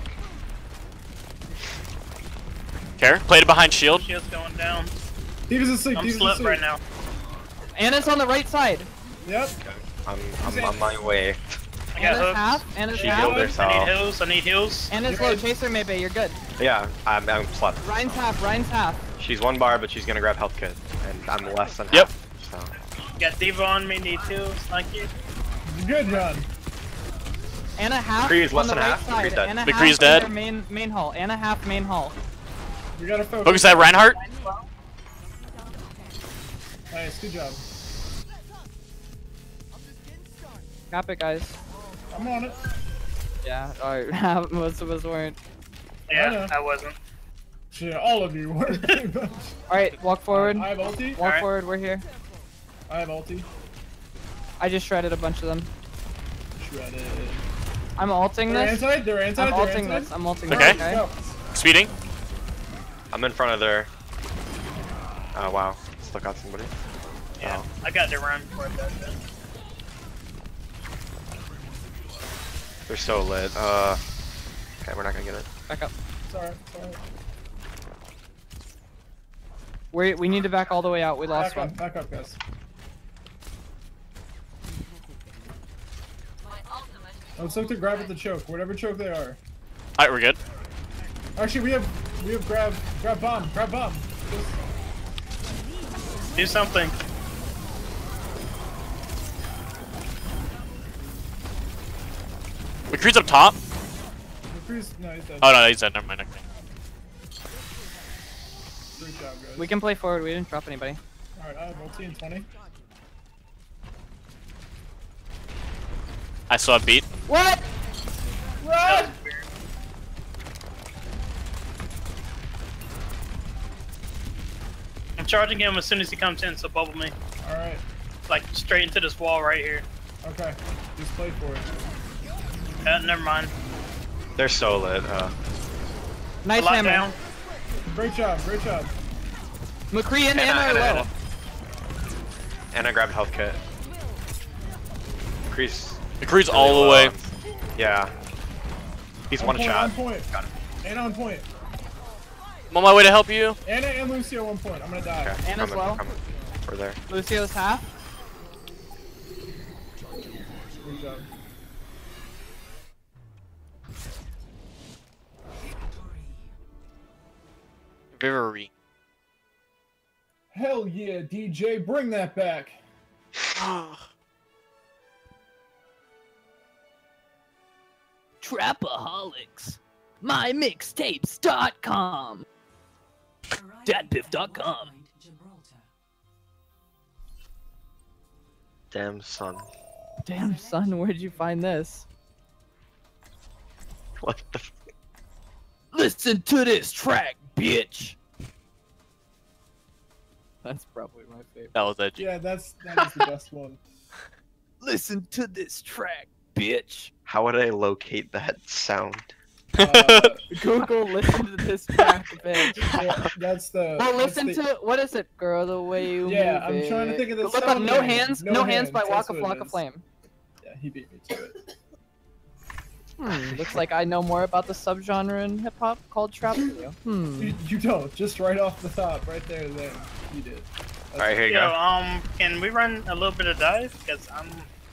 Care? Played it behind shield. Shield's going down. Diva's asleep. I'm Diva's slept asleep. right now. Anna's on the right side. Yep. I'm on my way. I got Anna's hooks. half. Anna's She half. healed I herself. need heals. I need heals. Anna's low. Chaser maybe. You're good. Yeah, I'm slept. Ryan's half. Ryan's half. She's 1 bar, but she's gonna grab health kit, and I'm less than Yep. half. So. Got Diva on me. Need heals. Thank you. Good run. Anna half. McCree's on less the than right half. side. McCree's dead. Anna McCree's half dead. in their main hall. Anna half main hall. We gotta focus. Focus that Reinhardt. Nice, good job. Cap it, guys. I'm on it. Yeah. Alright. Most of us weren't. Yeah, know. I wasn't. Shit, all of you were pretty much. Alright. Walk forward. I have ulti. Walk Alright. forward. We're here. I have ulti. I just shredded a bunch of them. Shredded. I'm ulting They're this. inside. They're inside. I'm They're ulting inside. this. I'm ulting Okay. this. Okay. Go. Speeding. I'm in front of their. Oh wow, still got somebody. Yeah, I got the run before I got that. They're so lit. Okay, we're not gonna get it. Back up. Sorry. We need to back all the way out. We lost one. Back up, guys. Let's look to grab at the choke, whatever choke they are. Alright, we're good. Actually, we have grab bomb. Do something. McCree's up top. No, he's dead. Oh no, he's dead. Never mind. Okay. Great job, guys. We can play forward. We didn't drop anybody. Alright, I have ulti in 20. I saw a beat. What? Run! I'm charging him as soon as he comes in, so bubble me. Alright. Like straight into this wall right here. Okay. Just play for it. Never mind. They're so lit. Nice Lock hammer. down. Great job. McCree and Anna, Anna are low. Anna grabbed health kit. McCree's all the way. Yeah. He's one shot. On point. Got it. Anna on point. I'm on my way to help you. Anna and Lucio 1 point. I'm gonna die. Okay. Anna's low. We're there. Lucio's half. Good job. Very. Hell yeah, DJ, bring that back. Trapaholics. MyMixtapes.com. Dadpiff.com. Damn son. Damn son, where'd you find this? What the? Listen to this track, bitch. That's probably my favorite. That was edgy. Yeah, that is the best one. Listen to this track, bitch. How would I locate that sound? Google listen to this track, bitch. Yeah, that's the. Well, that's listen to what is it, girl? The way you Yeah, move I'm trying to think of the Look up song No name. Hands, No Hands by that's Waka what it Flocka is. Flame. Yeah, he beat me to it. Looks like I know more about the subgenre in hip hop called trap than you. You don't. Just right off the top, right there, then you did. All right, here you Yo, go. can we run a little bit of dive? Because I'm.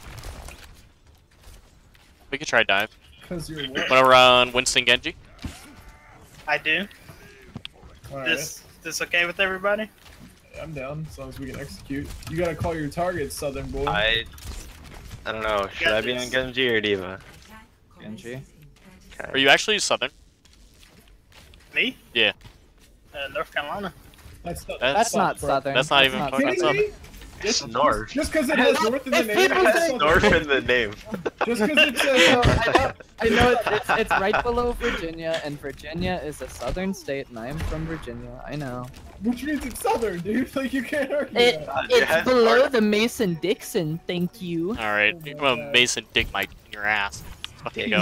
We could try dive. Because you're what? Wanna run Winston Genji? I do. Alright, This okay with everybody? I'm down as long as we can execute. You gotta call your target, Southern boy. I don't know. Should I be on Genji or Diva? Genji. Okay. Are you actually Southern? Me? Yeah. North Carolina. That's not Southern. That's not even fucking Kidding Southern. me? It's North. Just because it has North in the name. It has North in the name. Just because it says. I know it's right below Virginia, and Virginia is a southern state, and I am from Virginia. I know. Which means it's Southern, dude. Like, you can't argue It, that. it's below the Mason-Dixon, thank you. Alright, you're gonna Mason Dick Mike in your ass. Fuck you go.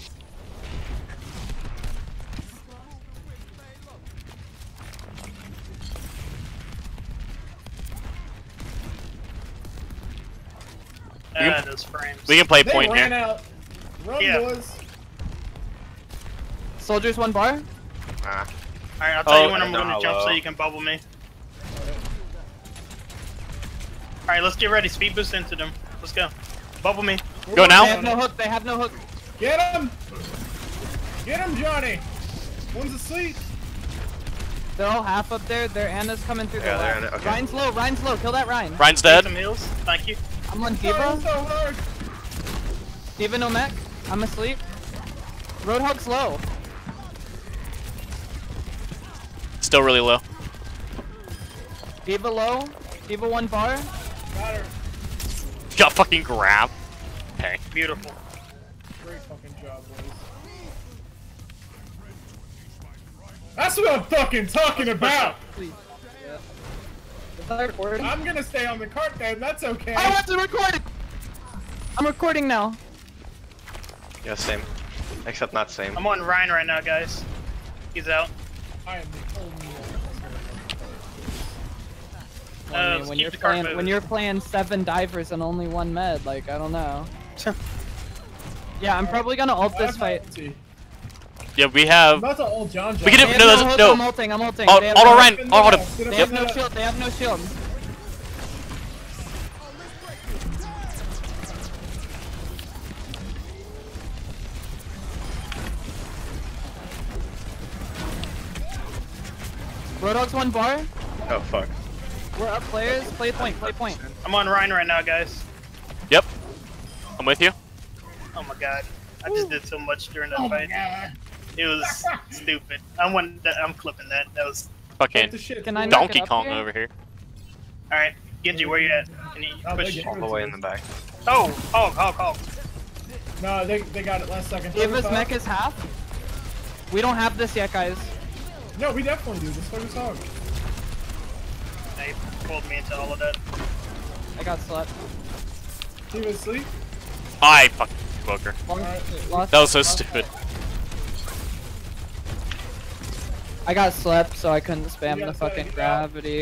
Those frames. We can play They point ran here. out. Run, Yeah. boys. Soldiers one bar. Ah. Alright, I'll tell you Oh, when I'm no, going to jump so hello. you can bubble me. Alright, let's get ready. Speed boost into them. Let's go. Bubble me. Go They now. have no hook. They have no hook. Get him! Get him, Johnny! One's asleep. They're all half up there. Their Anna's coming through Yeah, the they're left. in it, okay. Ryan's low. Ryan's low. Kill that Ryan. Ryan's Get dead. some heals. Thank you. I'm on Trying Diva. so hard. Diva no mech. I'm asleep. Roadhog's low. Still really low. Diva low. Diva one bar. Got her. Got fucking grabbed. Okay. Beautiful. Great fucking job, boys. That's what I'm fucking talking about! Please. Is that recording? I'm gonna stay on the cart then, that's okay. I want to record it! I'm recording now. Yeah, same. Except not same. I'm on Ryan right now, guys. He's out. I am the only one. me let's when keep you're the cart playing moving. 7 divers and only 1 med. Like I don't know. Yeah, I'm probably gonna ult this fight. Yeah, we I'm have. about to ult John. We can do They have no. ult, No. I'm ulting. I'm ulting. Oh, They have auto no- Ryan. Auto. They have no shield. They have no shield. Roadhog's 1 bar. Oh fuck. We're up players. Play point. Play point. I'm on Ryan right now, guys. Yep. I'm with you. Oh my god. I just did so much during that fight. It was stupid. I'm clipping that. That was Fucking Can I knock Donkey it up Kong here? over here. alright. Genji, where you at? Can you push? All the way in the back. Oh, Hog. No, they got it last second. Diva's Focus mech Hog. is half. We don't have this yet, guys. No, we definitely do. Just focus Hog. They pulled me into all of that. I got slept. Diva asleep. I fucking woke her. Lost, That was so lost. stupid. I got slept, so I couldn't spam You the got fucking slept, gravity.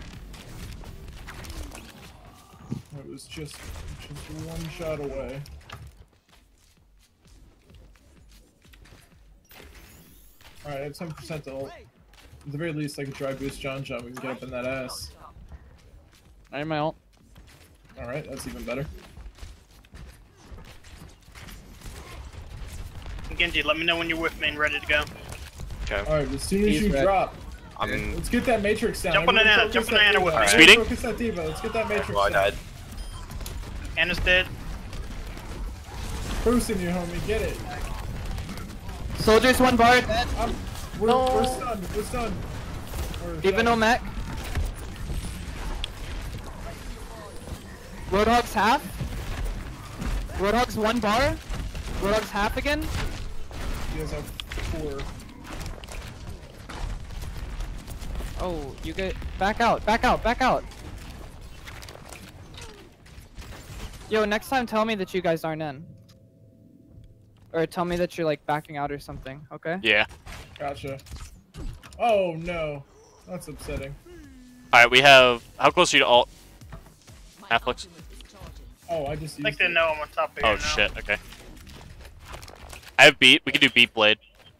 It was just one shot away. Alright, I have 10% to ult. At the very least, I can try boost John. We can get up in that ass. I have my ult. Alright, that's even better. Genji, let me know when you're with me and ready to go. Okay. Alright, as soon as He's you red. drop, I'm. let's get that Matrix down. Jump on the Everyone Ana, focus jump on the that Ana Diva. with me. Everyone Speeding? Focus that Diva. Let's get that Matrix Well, I down. died. Ana's dead. Boosting you, homie. Get it. Soldiers 1 bar. We're stunned. We're stunned. Diva no mech. Roadhog's half. Roadhog's 1 bar. Roadhog's half again. You guys have 4. Oh, you get back out, back out, back out. Yo, next time tell me that you guys aren't in. Or tell me that you're like backing out or something, okay? Yeah. Gotcha. Oh no. That's upsetting. Alright, we have. How close are you to alt? Afflex? Oh, I just I think used they it. know I'm on top of here Oh now. shit, okay. I have beat. We can do beat blade.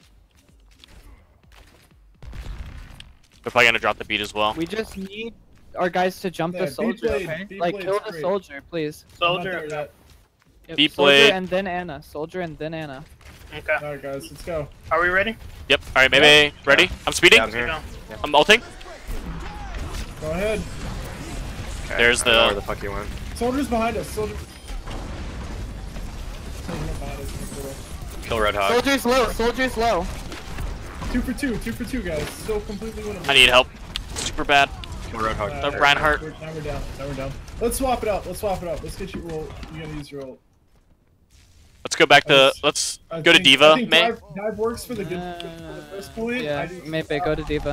We're probably gonna drop the beat as well. We just need our guys to jump Yeah, the soldier, B-blade, okay? B-blade's Like kill the great. soldier, please. I'm not Soldier. there yet. Yep, Beat soldier blade. and then Ana. Soldier and then Ana. Okay. Alright guys, let's go. Are we ready? Yep. Alright, maybe. Ready? I'm speeding. Yeah, I'm here. No. I'm ulting. Go ahead. Okay, There's I don't know the- where the fuck you went. Soldiers behind us. Soldier. Soldiers behind us. Kill Red Hawk. Soldier's low, soldier's low. 2 for 2. 2 for 2, guys. Still completely winnable. I need help. Super bad. Kill Red Hawk. The Reinhardt. Now we're down. Now we're down. Let's swap it up. Let's swap it up. Let's get you ult. You gotta use your ult. Let's go back to. Let's go to Diva. I think May. dive works for the good for the first point. Yeah, I do- maybe go to Diva.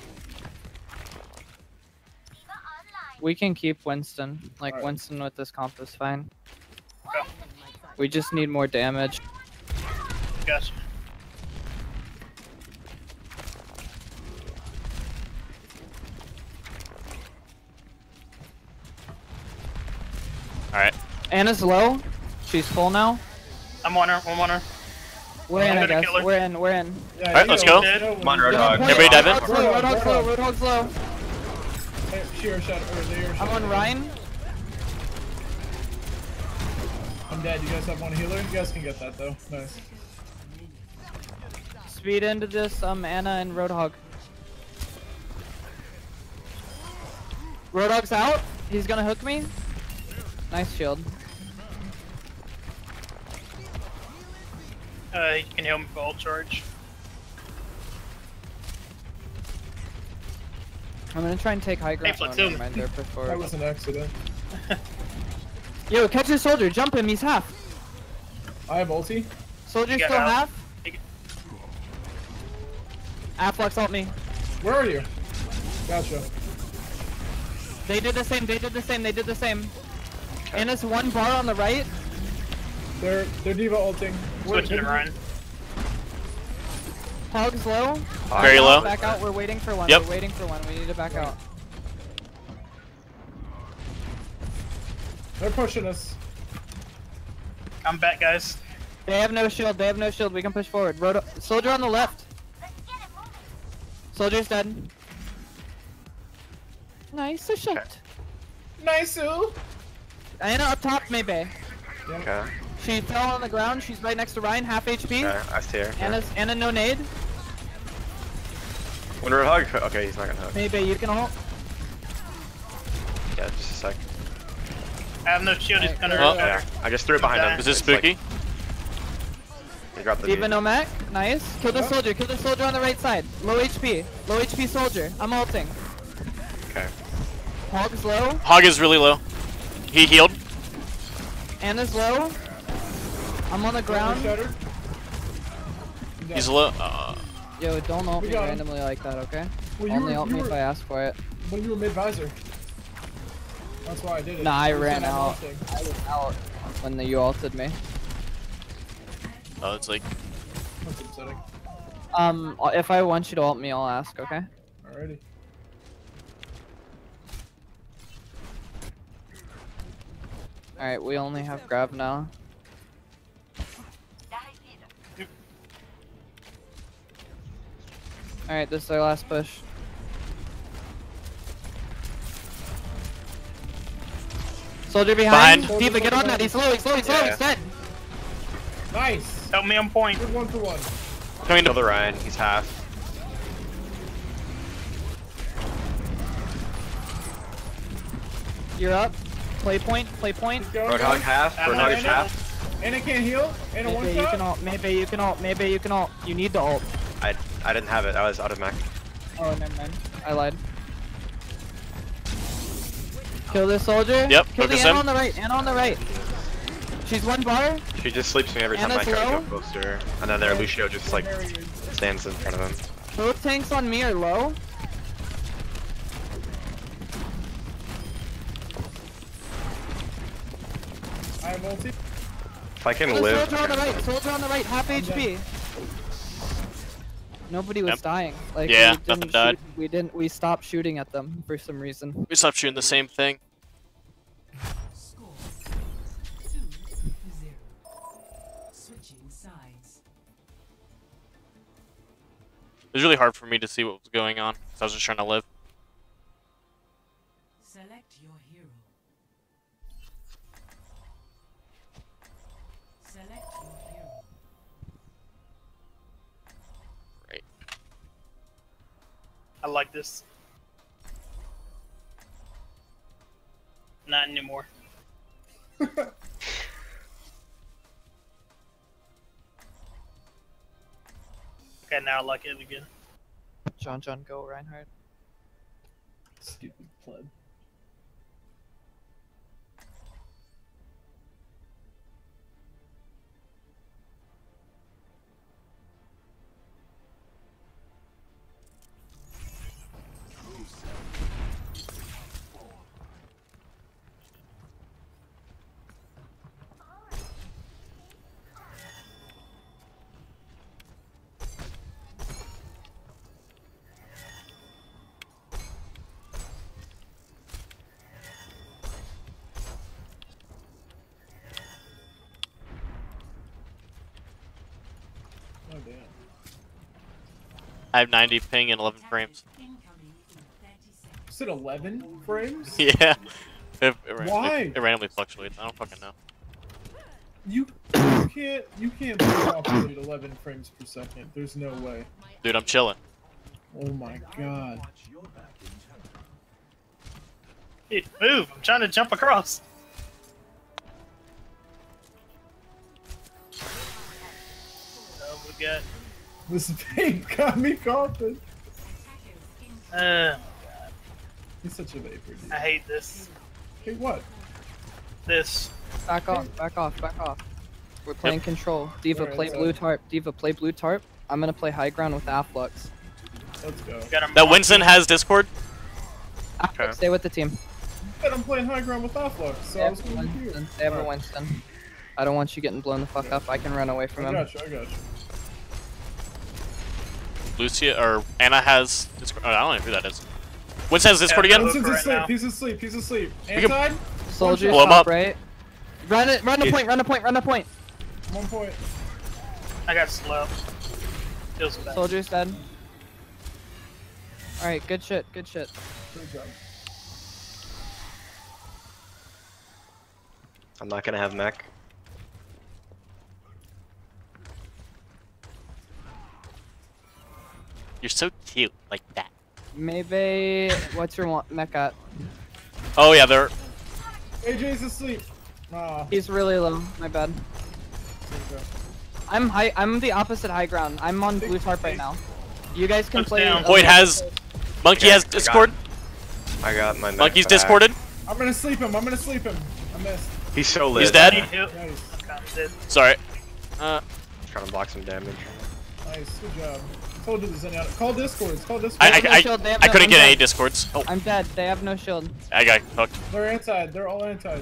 We can keep Winston. Like, Alright. Winston with this comp is fine. We just need more damage. Gotcha. Alright. Ana's low. She's full now. I'm on her. I'm on her. We're I'm in, I gonna guess. kill her. We're in, we're in. Yeah, Alright, you let's know, go. you know when Come on, you- Red Hawk. Everybody dive in? Roadhog's low, Roadhog's low. Hey, Sheer shot. Or they are I'm on Ryan. I'm dead. You guys have one healer? You guys can get that though. Nice. Speed into this, Ana and Roadhog. Roadhog's out. He's gonna hook me. Nice shield. You can heal me for ult charge. I'm gonna try and take high ground. Hey, Oh, platoon. never mind, they're before. That was an accident. Yo, catch the soldier. Jump him. He's half. I have ulti. Soldier's Yeah, still out. half. Afflex, help me. Where are you? Gotcha. They did the same. They did the same. They did the same. Ana's 1 bar on the right. They're Diva ulting. Switching to Ryan. Hog's low. Very low. Back out. We're waiting for one. Yep. We're waiting for one. We need to back out. They're pushing us. I'm back, guys. They have no shield. They have no shield. We can push forward. Soldier on the left. Soldier's dead. Nice shot. Okay. Nice. Ana up top, maybe. Okay. She fell on the ground. She's right next to Ryan, half HP. Okay, I see her. Ana no nade. Wonder hug? Okay, he's not gonna hug. Maybe you can ult. Yeah, just a sec. I have no shield. He's gonna. Oh. Yeah, I just threw it behind him. Is this It's like- spooky? he dropped the Diva beat. no mech. Nice. Kill the soldier. Kill the soldier on the right side. Low HP. Low HP soldier. I'm ulting. Okay. Hog's low. Hog is really low. He healed. Ana's low. I'm on the ground. Shattered. He's low. Yo, don't ult We me got him. randomly like that, okay? Well, you Only were- ult you me if were- I ask for it. When you were mid-visor. That's why I did it. Nah, I You ran said I'm out. ulting. I was out when you ulted me. Oh, it's like That's upsetting. If I want you to ult me, I'll ask, okay? Alrighty. Alright, we only have grab now. Alright, this is our last push. Soldier behind. Behind. Diva, get on that. He's low, he's low, he's low, Yeah. he's dead. Nice. Help me on point. Good 1-for-1. coming Kill to the Ryan. He's half. You're up. Play point, play point. Go, Roadhog go. half. I'm Roadhog not is half. Ana can't heal. Ana one Maybe you shot. can ult, maybe you can ult, maybe you can ult. You need to ult. I didn't have it. I was out of mech. Oh, never mind. I lied. Kill this soldier. Yep, Kill the focus Ana him. on the right, Ana on the right. She's one bar. She just sleeps me every time Ana's I try to low? go close to her. And then their Lucio just like stands in front of him. Both tanks on me are low. I have ulti. If I can Kill the live. soldier on the okay. right, soldier on the right, half HP. Nobody was Yep. dying. Like Yeah, we didn't nothing died. We stopped shooting at them for some reason. We stopped shooting the same thing. Score 2-0. Switching sides. It was really hard for me to see what was going on, because I was just trying to live. Select your hero. Select your hero. Right. I like this. Not anymore. Okay, now I like it again. John, go Reinhardt. Stupid pleb. Oh damn. I have 90 ping and 11 frames. Incoming in 30 seconds. You said 11 frames? Yeah. Why? It randomly fluctuates. I don't fucking know. You can't populate 11 frames per second. There's no way. Dude, I'm chilling. Oh my god. Dude, move! I'm trying to jump across. Oh, we got. This paint got me coughing. He's such a vapor, dude. I hate this. Hey, what? This. Back off, back off, back off. We're playing control. Diva, Alright, play so- blue tarp. Diva, play blue tarp. I'm gonna play high ground with Afflux. Let's go. Got a That Winston has Discord? Afflux, stay with the team. But I'm playing high ground with Afflux, so I was going to here. Stay over Winston. I don't want you getting blown the fuck up. I can run away from I him. got you, I got you. Lucia, or Anna has Discord. Oh, I don't know who that is. Winston has Discord Yeah, again? Look Winston's right asleep, now. he's asleep, he's asleep. We can- Anti? Soldiers Blow 'em top up. right. Run it, run the point, run the point, run the point. 1 point. I got slow. Feels bad. Soldiers dead. Alright, good shit, good shit. Good job. I'm not gonna have mech. You're so cute, like that. Maybe. What's your mech at? Oh yeah, they're. AJ's asleep. Aw. He's really low. My bad. I'm high. I'm the opposite high ground. I'm on blue tarp right now. You guys can play. Touchdown. Void has. Monkey Okay, has Discord. I got my mech Monkey's back. discorded. I'm gonna sleep him. I'm gonna sleep him. I missed. He's so lit. He's dead. Need help. Nice. Okay, I'm dead. Sorry. Trying to block some damage. Nice. Good job. I told you there's any out. Call Discord. Call Discord. I no shield, they have no- couldn't I'm get dead. any discords. Oh, I'm dead. They have no shield. I got hooked. They're anti. They're all anti.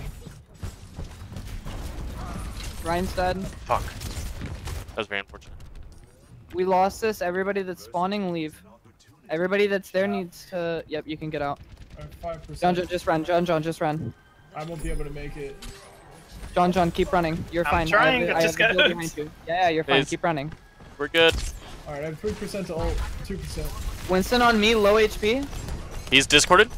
Ryan's dead. Fuck. That was very unfortunate. We lost this. Everybody that's spawning, leave. Everybody that's there needs to. Yep, you can get out. 5%. John, just run. John, just run. I won't be able to make it. John, keep running. You're I'm fine. trying, I I have just the got shield hooked. behind you. Yeah, you're fine. Please. Keep running. We're good. Alright, I have 3% to ult. 2%. Winston on me, low HP. He's discorded.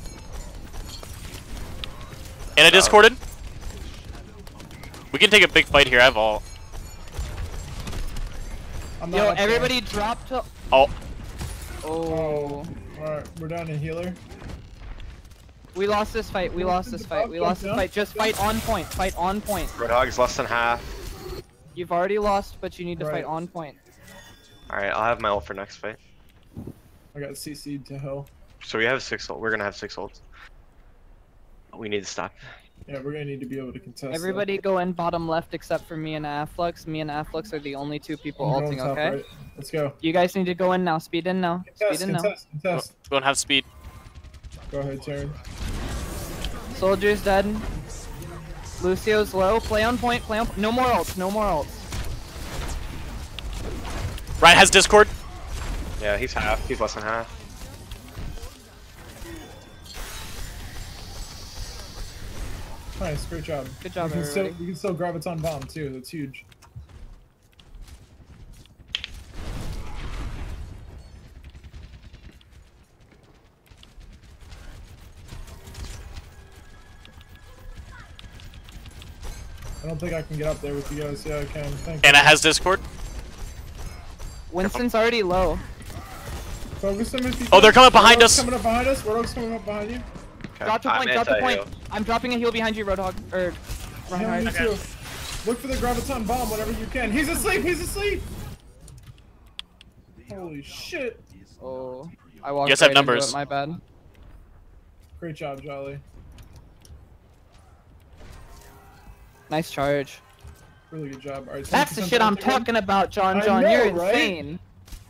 And I discorded. We can take a big fight here. I have all. I'm not Yo, up there. everybody drop to. Oh. Oh. Alright, we're down a healer. We lost this fight. We lost this fight. We lost this fight. Just fight on point. Fight on point. Roadhog's less than half. You've already lost, but you need to Right. fight on point. Alright, I'll have my ult for next fight. I got CC'd to hell. So we have 6 ult. We're gonna have 6 ults. We need to stop. Yeah, we're gonna need to be able to contest. Everybody go in bottom left except for me and Afflux. Me and Afflux are the only two people I'm going ulting, top okay? right. Let's go. You guys need to go in now. Speed in now. Contest, Speed in now. contest. We don't have speed. Go ahead, Taryn. Soldier's dead. Lucio's low. Play on point. Play on. No more ults. No more ults. Ryan has discord. Yeah, he's half. He's less than half. Nice, great job. Good job, we can still, everybody. we can still Graviton Bomb too, that's huge. I don't think I can get up there with you guys. Yeah, I can. Thank Anna you. has discord. Winston's already low. Focus them if you Oh, can. they're coming behind Roadhog's us. coming up behind us. Roadhog's coming up behind you. Okay. Drop to I'm point. Drop to point. anti-heal. I'm dropping a heal behind you, Roadhog. Or Yeah, Reinhardt. me too. Look for the Graviton Bomb whenever you can. He's asleep! He's asleep! Holy shit. Oh, I walked You guys have right into numbers. it, my bad. Great job, Jolly. Nice charge. Really good job. Alright, That's the 10% shit I'm ult again. talking about, John. I John, know, you're right? insane.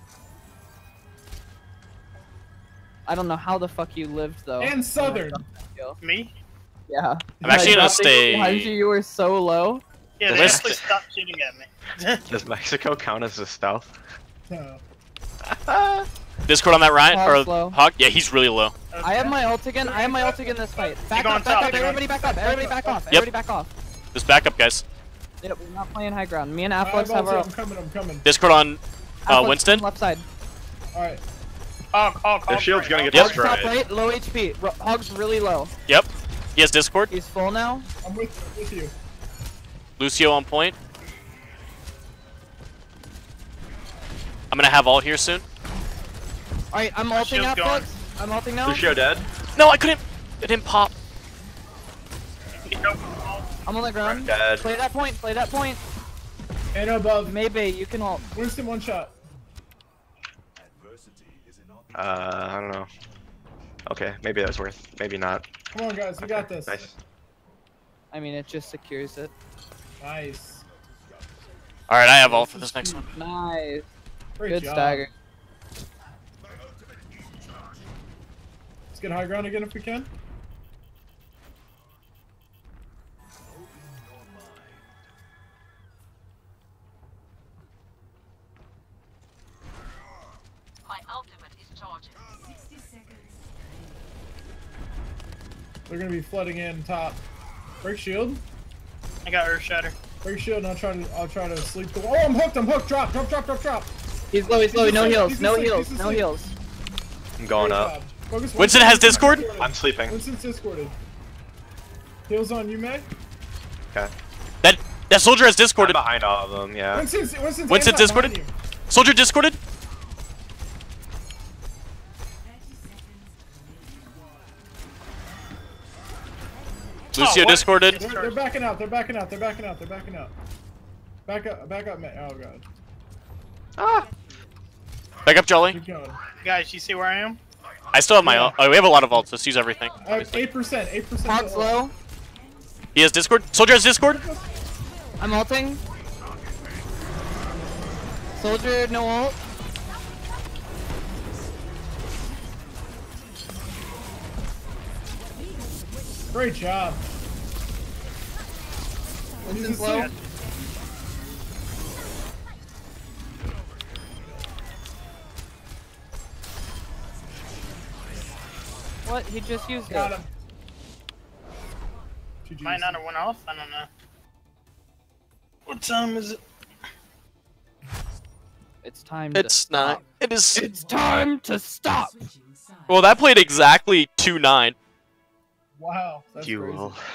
I don't know how the fuck you lived though. And Southern. Me? Yeah. I'm actually gonna dropped it behind stay. you were so low. Yeah, The they rest- actually stopped shooting at me. Does Mexico count as a stealth? No. Discord on that Ryan Hog's or low. Hog. Yeah, he's really low. I have my ult again. I have my ult again this fight. Back They're up, going back top, up, they're everybody going- back up, everybody back off, Yep. everybody back off. Just back up, guys. Yep, we're not playing high ground. Me and I'm Afflux have our I'm coming, I'm coming. Discord on Afflux Winston. left side. Alright. Hog, Their shield's gonna get Yep. Hog's top destroyed. right, low HP. Hog's really low. Yep. He has discord. He's full now. I'm with you. Lucio on point. I'm gonna have all here soon. Alright, I'm ulting shield's gone. Afflux. I'm ulting now. Lucio dead. No, I couldn't. It didn't pop. I'm on the ground. Dead. Play that point, play that point. And above. Maybe you can ult. Winston one shot. I don't know. Okay, maybe that's worth. Maybe not. Come on guys, we got this. Nice. I mean, it just secures it. Nice. All right, I have all for this next one. Nice. Great Good job. stagger. Let's get high ground again if we can. My ultimate is charging. 60 seconds. They're gonna be flooding in top. Break shield. I got Earth Shatter. Break shield, and I'll try to sleep the. Oh, I'm hooked. Drop. He's low. No heals. No asleep, heals. he's No asleep. heals. I'm going Great up. job. Focus Winston has Discord? I'm sleeping. Winston's discorded. Heals on you, May. Okay. That soldier has I'm discorded. behind all of them, yeah. Winston's Winston anti discorded? behind you. Soldier discorded. Lucio what? discorded. They're backing out. Back up, May. Oh god. Back up, Jolly. Keep going. Guys, you see where I am? I still have my Yeah. ult. Oh, we have a lot of ults. Let's use everything. I have 8%. 8%. Fog's low. He has Discord. Soldier has Discord. I'm ulting. Soldier, no ult. Great job. Winston's low. What? He just used Got it. him. GG's. Might not have went off. I don't know. What time is it? It's time It's to not. stop. It is. It's time to stop. Switching sides. Well, that played exactly 2-9. Wow. That's Duel. crazy.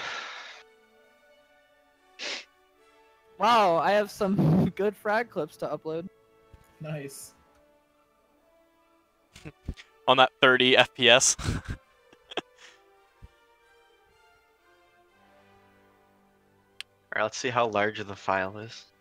Wow, I have some good frag clips to upload. Nice. On that 30 FPS. Alright, let's see how large the file is.